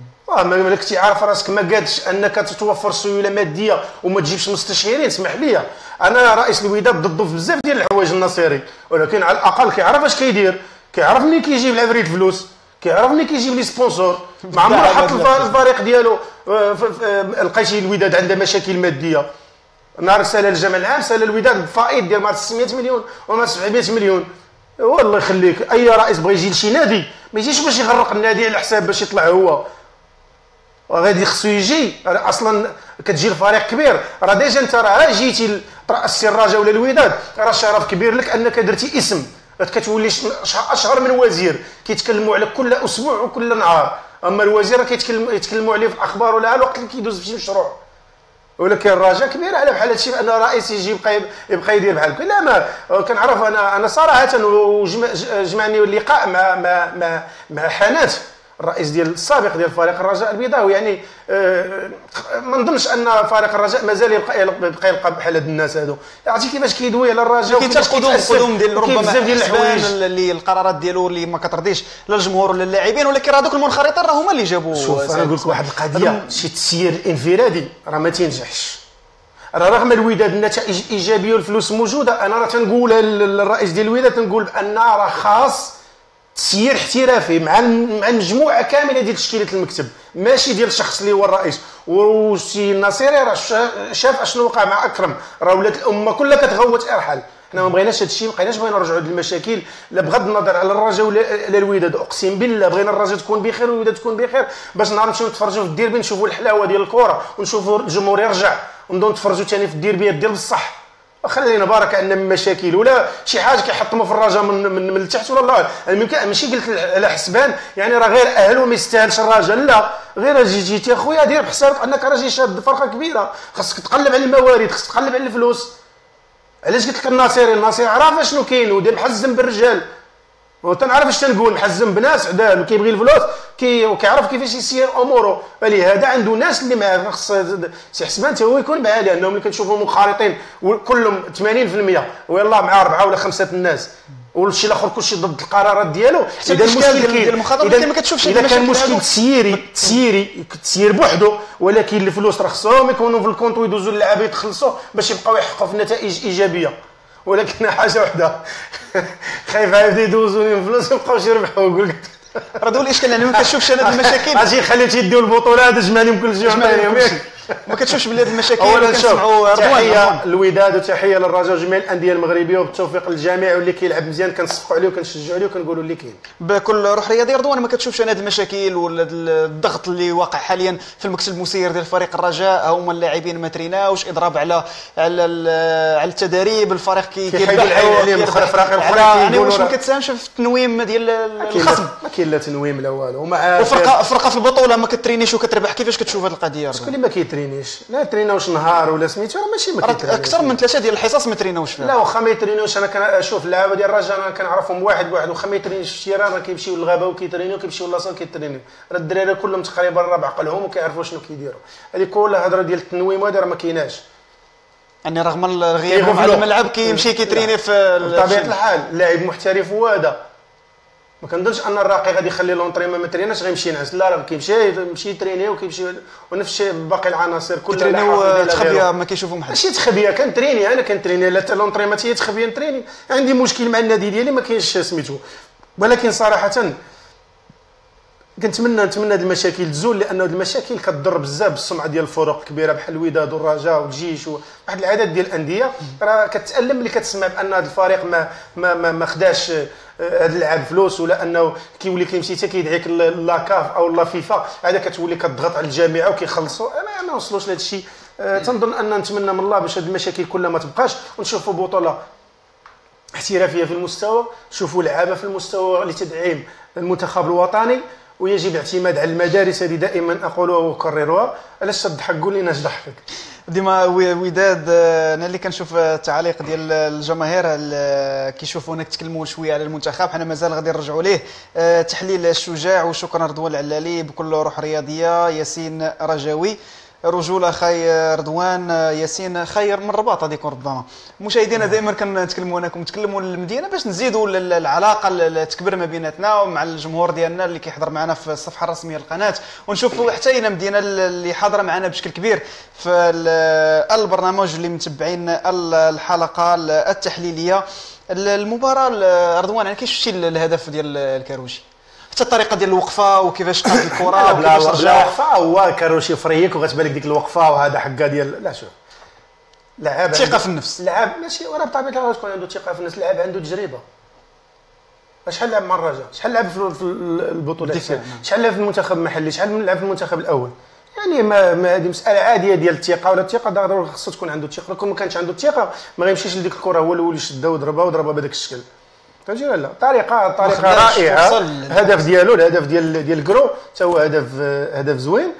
Speaker 3: ما كنتي عارف راسك ما قادش انك تتوفر سيوله ماديه وما تجيبش مستشارين. اسمح لي انا رئيس الوداد ضده في بزاف ديال الحوايج النصيري، ولكن على الاقل كيعرف اش كيدير، كيعرف منين كيجيب العفريت فلوس، كيعرف منين كيجيب لي سبونسور. ما عمره حط الفريق ديالو لقيتي الوداد عنده مشاكل ماديه. نهار سال الجمع العام سال الوداد بفائض ديال مع 600 مليون وما 700 مليون. والله يخليك اي رئيس بغى يجي لشي نادي ما يجيش باش يغرق النادي على حساب باش يطلع هو، وغادي خصو يجي. اصلا كتجي الفريق كبير راه ديجا انت راه جيتي ترأسي الرجاء ولا الوداد راه شرف كبير لك انك درتي اسم، كتولي اشهر من وزير كيتكلموا على كل اسبوع وكل نهار. اما الوزير يتكلموا عليه في الاخبار ولا الوقت اللي كيدوز في شي مشروع. ولكن الرجاء كبير على بحال هادشي بان الرئيس يجي يبقى يدير بحال هكا. لا ما كنعرف انا صراحه وجمعني اللقاء مع حنات الرئيس ديال السابق ديال فريق الرجاء البيضاوي. يعني ما نظنش ان فريق الرجاء مازال يبقى بحال هاد الناس هادو. عرفتي كيفاش كيدوي على الرجاء
Speaker 1: وكيفاش القدوم ديال ربما بزاف ديال الحوايج اللي القرارات ديالو اللي ما كترضيش لا الجمهور ولا اللاعبين. ولكن راه دوك المنخرطين راه هما اللي جابوا.
Speaker 3: شوف انا نقول لك واحد القضيه، شي تسيير انفرادي راه ما تينجحش. راه رغم الوداد النتائج ايجابيه والفلوس موجوده، انا راه تنقولها للرئيس ديال الوداد تنقول بان راه خاص تسيير احترافي مع المجموعه كامله ديال تشكيله المكتب، ماشي ديال الشخص اللي هو الرئيس. والسي النصيري راه شاف اشنو وقع مع اكرم، راه ولات الامه كلها كتغوت ارحل. حنا ما بغيناش هذا الشيء، ما بقيناش بغينا نرجعوا للمشاكل، لا بغض النظر على الرجاء ولا الوداد. اقسم بالله بغينا الرجاء تكون بخير والوداد تكون بخير باش نهار نمشيو نتفرجوا في الديربي نشوفوا الحلاوه ديال الكره ونشوفوا الجمهور يرجع ونبداو نتفرجوا ثاني في الديربيات ديال بصح. خلينا بارك عندنا من مشاكل ولا شي حاجه كيحطموا في الرجاء من التحت ولا الله الممكن ماشي قلت على حسبان يعني راه غير اهل وما يستاهلش الرجاء لا غير جيتي اخويا دير بحسابك انك راجل شاد فرقه كبيره خاصك تقلب على الموارد خاصك تقلب على الفلوس. علاش قلت لك الناصري عرف شنو كاين ودير محزم بالرجال وتنعرف اش تنقول محزم بناس عدال وكيبغي الفلوس وكيعرف كيفاش يسير اموره فلهذا عنده ناس اللي معاه خص سي حسبان حتى هو يكون معاه لانهم اللي كنشوفوا منخرطين وكلهم 80% ويلاه مع 4 ولا 5 الناس والشيء الاخر كلشي ضد القرارات ديالو.
Speaker 1: اذا المشكل ديال المخاطره ما كتشوفش
Speaker 3: اذا كان مشكل تسيري بوحدو ولكن الفلوس راه خصهم يكونوا في الكونت ويدوزوا اللعابه يتخلصوا باش يبقاو يحققوا في نتائج ايجابيه. ولكن حاجه وحده خايف عاود يدوزوا لهم فلوس يبقاوش يربحوا يقول لك
Speaker 1: راه هو الاشكال انا ما كنشوفش انا المشاكل
Speaker 3: اجي خليو تيديو البطوله هذا جمعهم كل شيء
Speaker 1: ما كتشوفش بلي هذه المشاكل
Speaker 3: اولا
Speaker 1: كنسمعوا
Speaker 3: تحيه للوداد وتحيه للرجاء وجميع الانديه المغربيه وبالتوفيق للجميع واللي كيلعب مزيان كنصفقوا عليه وكنشجعوا عليه وكنقولوا اللي كاين
Speaker 1: بكل روح رياضيه. رضوان ما كتشوفش انا هذه المشاكل ولا الضغط اللي واقع حاليا في المكتب المسير ديال فريق الرجاء هما اللاعبين ما تريناوش اضراب على التدريب الفريق
Speaker 3: كيبحثوا عليهم الفرق الاخرى
Speaker 1: يعني واش ما كتساهمش في التنويم ديال الخصم
Speaker 3: ما كاين لا تنويم لا والو ومع
Speaker 1: فرقه في البطوله ما كترينيش وكتربح كيفاش كتشوف هذه القضيه؟
Speaker 3: شكون اللي ما كيترينيش لا تريناوش نهار ولا سميتو راه ماشي ما كيترينيش
Speaker 1: اكثر من 3 ديال الحصص ما تريناوش فيها
Speaker 3: لا واخا ما يترينوش انا كنشوف اللعابه ديال الرجاء انا كنعرفهم واحد واخا ما يترينيش في الشيران راه كيمشيو للغابه وكيترينيو كيمشيو لاصال كيترينيو راه الدراري كلهم تقريبا راه بعقلهم وكيعرفوا شنو كيديروا هذه كل الهضره ديال التنويم هذه راه ما كايناش
Speaker 1: يعني رغم الغياب على الملعب كيمشي كيتريني في
Speaker 3: بطبيعه الحال اللاعب محترف هو هذا ما كنظنش ان الراقي غادي يخلي لونطريمون ما تريناش غيمشي ينعس لا راه كيمشي يتريني وكيمشي ونفس الشيء باقي العناصر
Speaker 1: كلها تخبيه ما كيشوفوا محد
Speaker 3: ماشي تخبيه كنتريني انا كنتريني لا لونطريمون هي تخبيه نتريني عندي مشكل مع النادي ديالي ما كاينش سميتو ولكن صراحه كنتمنى هذه المشاكل تزول لانه هذه المشاكل كتضر بزاف بالسمعه ديال الفرق الكبيره بحال الوداد والرجاء والجيش وواحد العدد ديال الانديه راه كتالم ملي كتسمع بان هذا الفريق ما خداش هذا اللعاب فلوس ولا انه كيولي كيمشي حتى كيدعيك لاكاف او لا فيفا هذا كتولي كتضغط على الجامعه وكيخلصوا ما وصلوش لهذا الشيء. تنظن ان نتمنى من الله باش هذه المشاكل كلها ما تبقاش ونشوفوا بطوله احترافيه في المستوى نشوفوا لعابه في المستوى لتدعيم المنتخب الوطني ويجب الاعتماد على المدارس هذه دائما اقولها واكررها. علاش تضحك قول لنا اش ضحكك
Speaker 1: ديما وداد انا اللي كنشوف التعليق ديال الجماهير كيشوفونا كتكلموا شويه على المنتخب حنا مازال غادي نرجعوا ليه. تحليل الشجاع وشكرا رضوان العلالي بكل روح رياضيه. ياسين رجاوي رجوله خير رضوان ياسين خير من الرباط هذيك ربما. مشاهدينا دائما كنتكلموا انا كنتكلموا المدينه باش نزيدوا العلاقه تكبر ما بيناتنا ومع الجمهور ديالنا اللي كيحضر معنا في الصفحه الرسميه للقناه ونشوفوا حتى هنا مدينه اللي حاضره معنا بشكل كبير في البرنامج اللي متبعين الحلقه التحليليه. المباراه رضوان يعني كيف شفتي الهدف ديال الكاروشي حتى الطريقه ديال الوقفه وكيفاش قاد الكره
Speaker 3: وكيفاش رجع وقفه هو كاروشي فريك وغتبان لك ديك الوقفه وهذا حقه ديال لا شوف لاعب
Speaker 1: ثقه في النفس
Speaker 3: لاعب ماشي وراه بطبيعه الحال تكون عنده ثقه في النفس لاعب عنده تجربه شحال لعب مع الرجاء شحال لعب في البطولات شحال لعب في المنتخب المحلي شحال لعب في المنتخب الاول يعني ما هذه مساله عاديه ديال الثقه ولا الثقه ضروري خصو تكون عنده الثقه كون ما كانش عنده الثقه ما غيمشيش لديك الكره هو الاول يشدها وضربها بهذاك الشكل فهمتي ولا لا طريقه رائعه الهدف ديالو الهدف ديال الكرو حتى هو هدف زوين.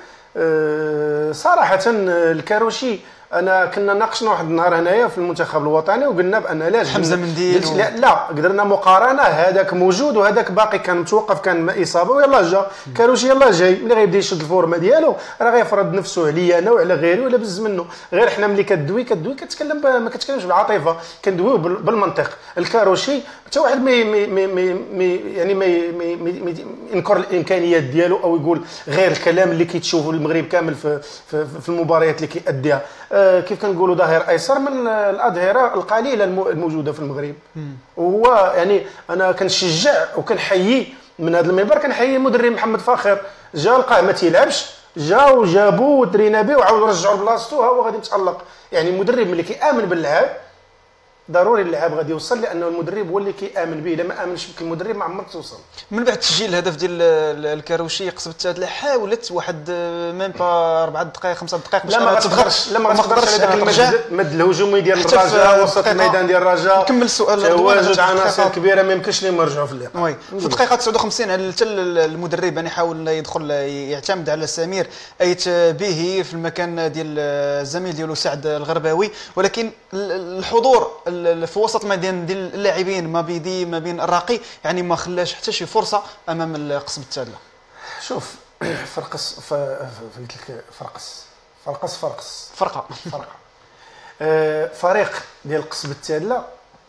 Speaker 3: صراحه الكاروشي انا كنا ناقشنا واحد النهار هنايا في المنتخب الوطني وقلنا بان لاش
Speaker 1: حمزه منديل
Speaker 3: لا قدرنا مقارنه هذاك موجود وهذاك باقي كان متوقف كان اصابه ويلا جا كاروشي يلا جاي ملي غيبدا يشد الفورمه ديالو راه غيفرض نفسه عليا انا وعلى غيري ولا بز منه غير حنا ملي كدوي كتكلم ما كتكلمش بالعاطفه كندويو بالمنطق. الكاروشي حتى واحد ما ينكر الامكانيات ديالو او يقول غير الكلام اللي كيتشوفوا المغرب كامل في المباريات اللي كيأديها كيف كنقولوا ظاهر ايسر من الاظهره القليله الموجوده في المغرب. وهو يعني انا كنشجع وكنحيي من هذا المنبر كنحيي المدرب محمد فاخر جا لقاه ما تيلعبش جا وجابوه وترينا به وعاود رجعوا لبلاصتو ها هو غادي يتالق. يعني المدرب ملي كيامن باللعاب ضروري اللاعب غادي يوصل، لانه المدرب هو اللي كيامن به. الا ما امنش بك المدرب ما عمرك توصل.
Speaker 1: من بعد تسجيل الهدف ديال الكاروشي قصبة التعادل حاولت واحد ميم با 4 دقائق 5 دقائق باش
Speaker 3: ما تقدرش على ذاك المد الهجومي ديال الرجاء وسط الميدان ديال الرجاء.
Speaker 1: نكمل السؤال.
Speaker 3: تواجد عناصر كبيره ما يمكنش لهم يرجعوا في اللقاء.
Speaker 1: وي في الدقيقه 59 حتى المدرب يعني حاول يدخل يعتمد على سمير ايت به في المكان ديال الزميل ديالو سعد الغرباوي، ولكن الحضور في وسط الميدان ديال اللاعبين ما بين الراقي يعني ما خلاش حتى شي فرصه امام قصبة التعادل.
Speaker 3: شوف فرقه فريق ديال قصبة التعادل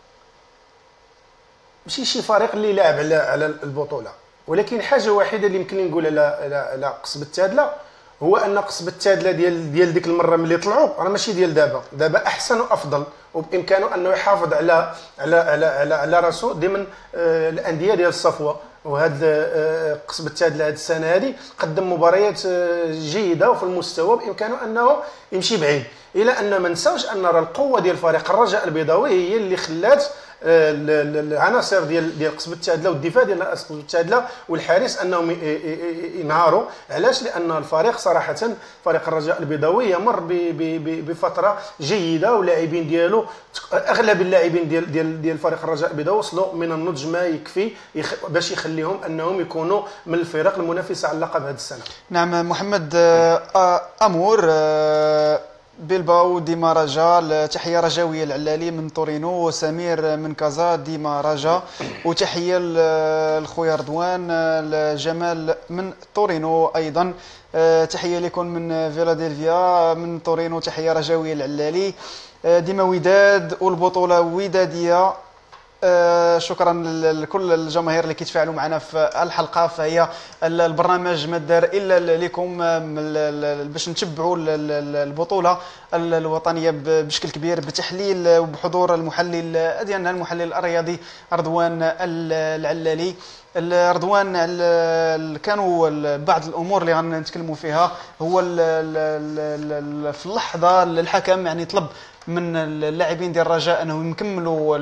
Speaker 3: ماشي شي فريق اللي لاعب على البطوله، ولكن حاجه واحده اللي يمكن لي نقول على قصبة التعادل هو ان قصبة التعادل ديال ديك المره ملي طلعوا راه ماشي ديال دابا احسن وافضل، وبامكانه انه يحافظ على راسو ضمن الانديه ديال الصفوه. وهذا قصبة التعادل هذه السنه هذه قدم مباريات جيده وفي المستوى، بامكانه انه يمشي بعيد. الى ان ما نساوش ان راه القوه ديال فريق الرجاء البيضاوي هي اللي خلات العناصر ديال قصبة التعادل والدفاع ديال قصبة التعادل والحارس انهم ينهاروا. علاش؟ لان الفريق صراحه فريق الرجاء البيضاوي يمر بفتره جيده، ولاعبين ديالو اغلب اللاعبين ديال فريق الرجاء البيضاوي وصلوا من النضج ما يكفي باش يخليهم انهم يكونوا من الفرق المنافسه على اللقب هذه السنه.
Speaker 1: نعم محمد امور بيلباو ديما رجا، تحيه رجاويه العلالي من تورينو، وسمير من كازا ديما رجا، وتحيه لخويا رضوان الجمال من تورينو ايضا، تحيه لكم من فيلادلفيا من تورينو، تحيه رجاويه العلالي، ديما وداد والبطوله وداديه. شكرا لكل الجماهير اللي كيتفاعلوا معنا في الحلقه. فهي البرنامج ما دار الا لكم باش نتبعوا البطوله الوطنيه بشكل كبير بتحليل وبحضور المحلل ديالنا المحلل الرياضي رضوان العلالي. رضوان كانوا بعض الامور اللي غنتكلموا فيها هو في اللحظه الحكم يعني طلب من اللاعبين ديال الرجاء انهم يكملوا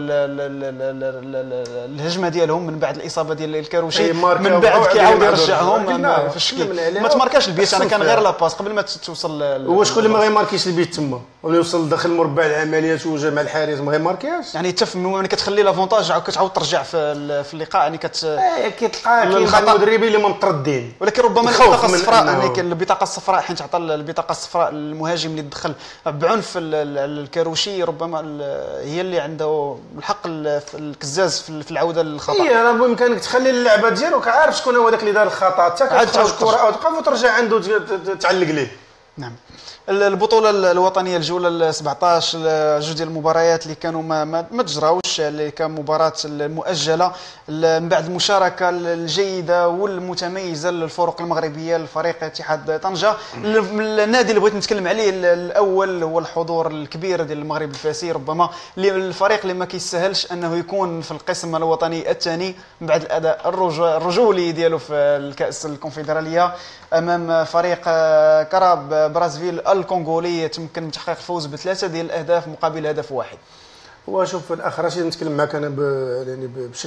Speaker 1: الهجمه ديالهم من بعد الاصابه ديال الكاروشي، من بعد كيعاود يرجعهم في الشكل. ما تماركاش البيت، انا كان غير لاباس قبل ما توصل.
Speaker 3: هو شكون اللي ما غيماركيش البيت تما ولا يوصل داخل مربع العمليات وجا مع الحارس ما غيماركيهاش؟
Speaker 1: يعني حتى ملي كتخلي لافونتاج عاود كتعاود ترجع في اللقاء يعني
Speaker 3: كتلقى كاين المدربين اللي ما متردين.
Speaker 1: ولكن ربما البطاقه الصفراء يعني البطاقه الصفراء حيت عطى البطاقه الصفراء المهاجم اللي دخل بعنف الكاروشي ربما هي اللي عنده الحق الكزاز في العوده للخطا.
Speaker 3: هي راه بامكانك تخلي اللعبه ديالك عارف شكون هو داك اللي دار الخطا، حتى كتخرج الكره او تقف وترجع عنده تعلق ليه.
Speaker 1: نعم. البطوله الوطنيه الجوله 17 جوج ديال المباريات اللي كانوا ما تجراوش، اللي كان مباراه المؤجله من بعد المشاركه الجيده والمتميزه للفرق المغربيه لفريق اتحاد طنجه. النادي اللي بغيت نتكلم عليه الاول هو الحضور الكبير ديال المغرب الفاسي، ربما الفريق اللي ما كيسهلش انه يكون في القسم الوطني الثاني من بعد الاداء الرجولي ديالو في الكاس الكونفدراليه امام فريق كراب برازفيل الكونغولي، تمكن من تحقيق الفوز ب3 ديال الاهداف مقابل هدف واحد.
Speaker 3: وشوف الاخ رشيد نتكلم معك انا يعني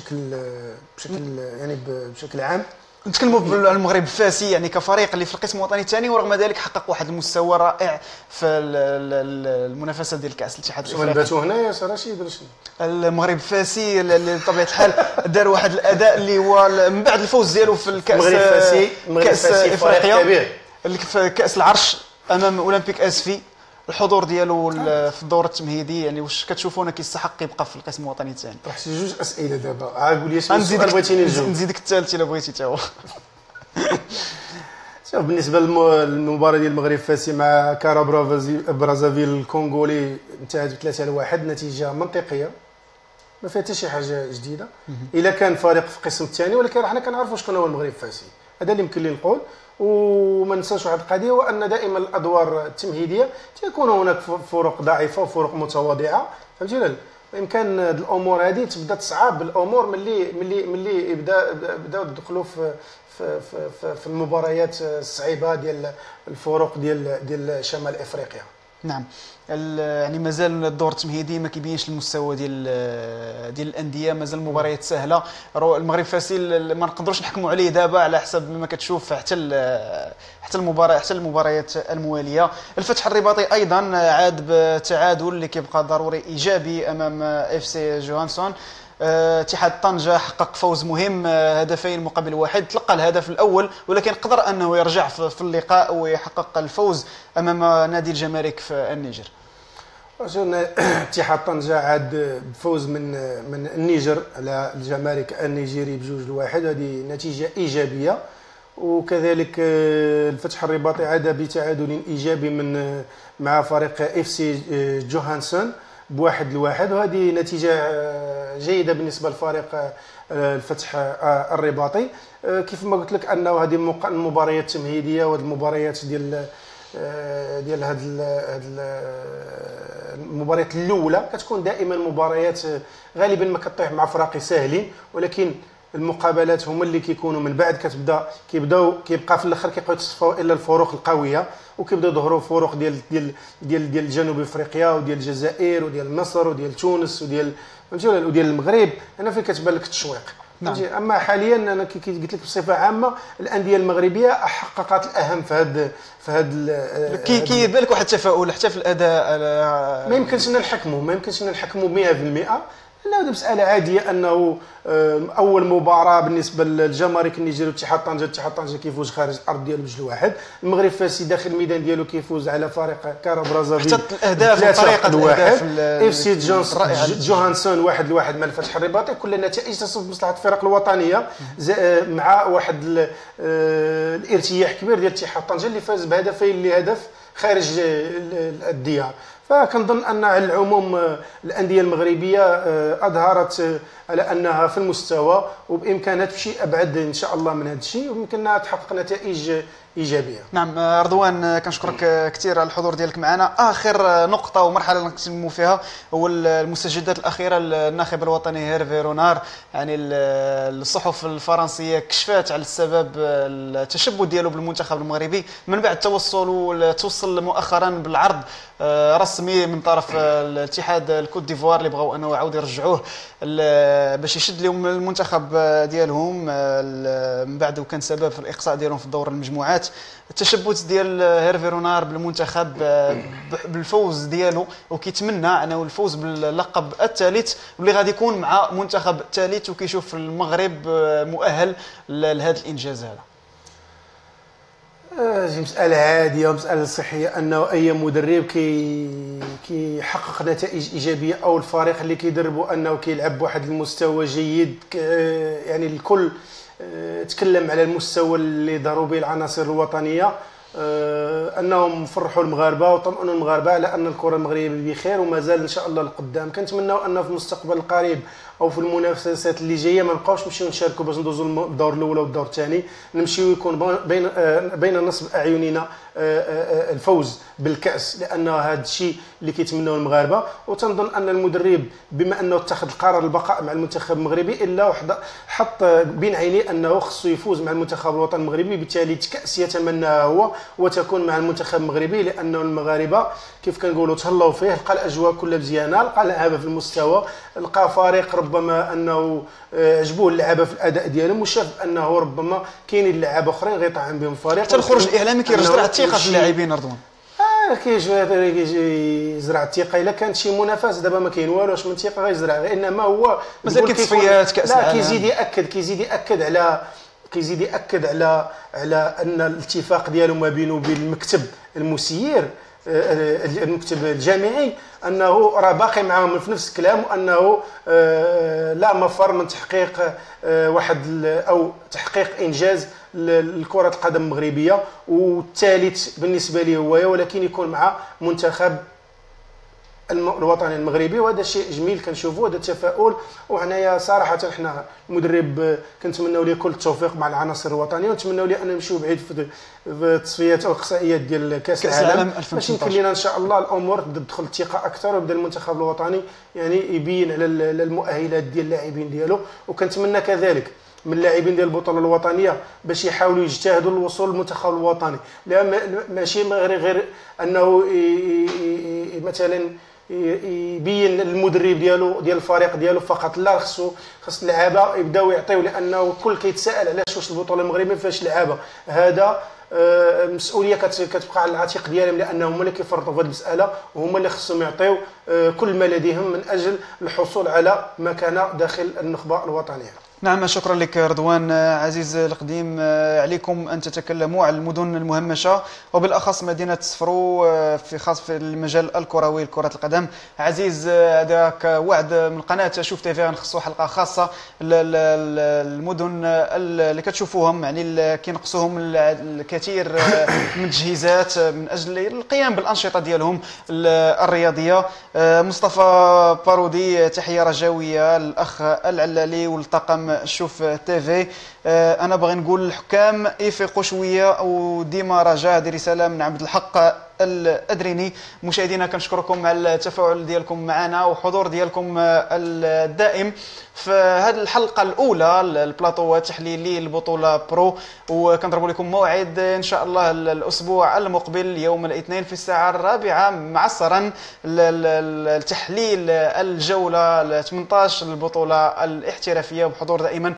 Speaker 3: بشكل عام
Speaker 1: نتكلموا على المغرب الفاسي يعني كفريق اللي في القسم الوطني الثاني، ورغم ذلك حقق واحد المستوى رائع في المنافسه ديال كاس الاتحاد
Speaker 3: الافريقي. شنو باتوا هنا يا رشيد ولا شنو؟
Speaker 1: المغرب الفاسي اللي بطبيعه الحال دار واحد الاداء اللي هو من بعد الفوز ديالو في الكاس
Speaker 3: المغرب الفاسي فريق كبير
Speaker 1: اللي في كاس العرش امام اولمبيك اسفي. الحضور ديالو في الدور التمهيدي يعني واش كتشوفونه كيستحق يبقى في القسم الوطني الثاني؟
Speaker 3: طرح شي جوج اسئله دابا عاد قول لي شنو السؤال بغيتيني نجاوب.
Speaker 1: نزيدك الثالث الا بغيتي تا هو.
Speaker 3: شوف بالنسبه للمباراه ديال المغرب الفاسي مع كارا برازافيل الكونغولي انتهت ب3-1، نتيجه منطقيه ما فيها حتى شي حاجه جديده الا كان فريق في القسم الثاني، ولكن حنا كنعرفوا شكون هو المغرب الفاسي. هذا اللي يمكن لي نقول. وما ننساوش واحد القضيه، هو ان دائما الادوار التمهيديه تيكون هناك فرق ضعيفه وفرق متواضعه، فهمتي ولا لا؟ بامكان هذه الامور هذه تبدا تصعب الامور ملي بداو يدخلوا في المباريات الصعيبه ديال الفرق ديال شمال افريقيا.
Speaker 1: نعم. يعني مازال الدور التمهيدي ما كيبينش المستوى ديال الانديه، مازال المباريات سهله. المغرب فاسيل ما نقدروش نحكموا عليه دابا على حسب ما كتشوف حتى المباريات المواليه. الفتح الرباطي ايضا عاد بتعادل اللي كيبقى ضروري ايجابي امام اف سي جوهانسون. اتحاد طنجة حقق فوز مهم، هدفين مقابل واحد، تلقى الهدف الاول ولكن قدر انه يرجع في اللقاء ويحقق الفوز امام نادي الجمارك في النيجر.
Speaker 3: اتحاد طنجة عاد بفوز من النيجر على الجمارك النيجيري ب2-1، هذه نتيجه ايجابيه. وكذلك الفتح الرباطي عاد بتعادل ايجابي مع فريق اف سي جوهانسون ب1-1، وهذه نتيجه جيده بالنسبه لفريق الفتح الرباطي. كيف ما قلت لك انه هذه المباريات التمهيديه وهذه المباريات ديال هذه المباريات الاولى كتكون دائما مباريات غالبا ما كطيح مع فرق ساهلين، ولكن المقابلات هما اللي كيكونوا من بعد كيبقى في الاخر كيبقاو يتصفوا الا الفروق القويه، وكيبداو يظهروا فروق ديال جنوب افريقيا وديال الجزائر وديال مصر وديال تونس وديال المغرب. هنا فين كتبان لك التشويق. نعم. اما حاليا انا كي قلت لك بصفه عامه الانديه المغربيه حققت الاهم في هذا
Speaker 1: كيبان لك واحد التفاؤل حتى في الاداء.
Speaker 3: ما يمكنش نحكموا 100%. لا، هذه مسألة عادية أنه أول مباراة بالنسبة للجمارك النيجيري واتحاد طنجة كيفوز خارج الأرض ديالو ب2-1. المغرب فاسي داخل الميدان ديالو كيفوز على فريق كارا برازافيل
Speaker 1: حتى الأهداف وطريقة الأهداف.
Speaker 3: اف سي جوهانسون 1-1 مع الفتح الرباطي. كل النتائج تصب مصلحة الفرق الوطنية مع واحد الارتياح كبير ديال اتحاد طنجة اللي فاز بهدفين لهدف خارج الديار. فكنظن ان على العموم الانديه المغربيه اظهرت على انها في المستوى وبامكانها تمشي ابعد ان شاء الله من هذا الشيء، ويمكننا تحقق نتائج ايجابيه.
Speaker 1: نعم رضوان، كنشكرك كثير على الحضور ديالك معنا. اخر نقطه ومرحله نتكلموا فيها هو المستجدات الاخيره للناخب الوطني هيرفي رونار. يعني الصحف الفرنسيه كشفات على السبب التشبث ديالو بالمنتخب المغربي من بعد توصل مؤخرا بالعرض رسمي من طرف الاتحاد الكوت ديفوار اللي بغاو انه يعاود يرجعوه باش يشد لهم المنتخب ديالهم من بعد، وكان سبب في الاقصاء ديالهم في دور المجموعات. التشبث ديال هيرفي رونار بالمنتخب بالفوز ديالو، وكيتمنى انه الفوز باللقب الثالث واللي غادي يكون مع منتخب ثالث، وكيشوف المغرب مؤهل لهذا الانجاز هذا.
Speaker 3: مسألة عادية ومسألة صحية أنه أي مدرب كيحقق نتائج إيجابية أو الفريق اللي كيدربوا أنه كيلعب بواحد المستوى جيد. يعني الكل تكلم على المستوى اللي ضربوا به العناصر الوطنية، انهم فرحوا المغاربه وطمئنوا المغاربه على ان الكره المغربيه بخير ومازال ان شاء الله لقدام. كنتمناو ان في المستقبل القريب او في المنافسات اللي جايه ما نبقاوش نمشيو نشاركوا باش ندوزوا الدور الاول والدور الثاني، نمشيو يكون بين نصب اعيننا الفوز بالكاس، لان هذا الشيء اللي كيتمناو المغاربه. وتنظن ان المدرب بما انه اتخذ القرار البقاء مع المنتخب المغربي الا حط بين عينيه انه خصو يفوز مع المنتخب الوطني المغربي، بالتالي كاس يتمناها هو وتكون مع المنتخب المغربي، لانه المغاربه كيف كنقولوا تهلاو فيه، لقى الاجواء كلها مزيانه، لقى لعابه في المستوى، لقى فريق ربما انه عجبوه اللعابه في الاداء ديالهم، وشاف انه ربما كاينين لعابه اخرين غيطعم بهم الفريق.
Speaker 1: حتى الخروج الاعلامي كيرجع الثقه في اللاعبين رضوان.
Speaker 3: كيجي يزرع الثقه. الا كانت شي منافسه دابا ما كاين والو، اش من ثقه غيزرع، انما هو
Speaker 1: مازال كاين تصفيات كاس العالم.
Speaker 3: لا، كيزيد ياكد على ان الاتفاق ديالو ما بينه وبين المكتب المسير، المكتب الجامعي، انه راه باقي معاهم في نفس الكلام، وانه لا مفر من تحقيق تحقيق انجاز لكرة القدم المغربيه، والثالث بالنسبه لي هو، ولكن يكون مع منتخب الوطني المغربي، وهذا شيء جميل كنشوفوا، هذا التفاؤل. وهنايا صراحه احنا المدرب كنتمناو ليه كل التوفيق مع العناصر الوطنيه، ونتمناو ليه ان نمشيو بعيد في التصفيات او الاقصائيات ديال كاس العالم باش يمكن لنا ان شاء الله الامور تدخل الثقه اكثر، ويبدا المنتخب الوطني يعني يبين على المؤهلات ديال اللاعبين ديالو. وكنتمنى كذلك من اللاعبين ديال البطوله الوطنيه باش يحاولوا يجتهدوا للوصول للمنتخب الوطني. لا ماشي غير انه مثلا يبين المدرب ديالو ديال الفريق ديالو فقط، لا خص اللعابه يبداو يعطيو، لانه الكل كيتساءل علاش واش البطوله المغربيه ما فيهاش لعابه. هذا مسؤوليه كتبقى على العاتق ديالهم، لانهم هما اللي كيفرطوا في هذه المساله، وهما اللي خصهم يعطيو كل ما لديهم من اجل الحصول على مكانه داخل النخبه الوطنيه.
Speaker 1: نعم، شكرا لك رضوان. عزيز القديم، عليكم أن تتكلموا عن المدن المهمشة وبالأخص مدينة صفرو في خاص في المجال الكروي لكرة القدم. عزيز، هذاك وعد من قناة شوف تيفي غنخصو حلقة خاصة المدن اللي كتشوفوهم، يعني كينقصوهم الكثير من التجهيزات من أجل القيام بالأنشطة ديالهم الرياضية. مصطفى بارودي، تحية رجاوية للأخ العلالي والطاقم شوف تيفي. انا باغي نقول للحكام يفيقوا شويه وديما رجاء. هذه رساله من عبد الحق الادريني. مشاهدينا كنشكركم على التفاعل ديالكم معنا وحضور ديالكم الدائم في هذه الحلقه الاولى البلاطو التحليلي البطوله برو، وكنضرب لكم موعد ان شاء الله الاسبوع المقبل يوم الاثنين في الساعه 4 معصرا التحليل الجوله 18 البطوله الاحترافيه، بحضور دائما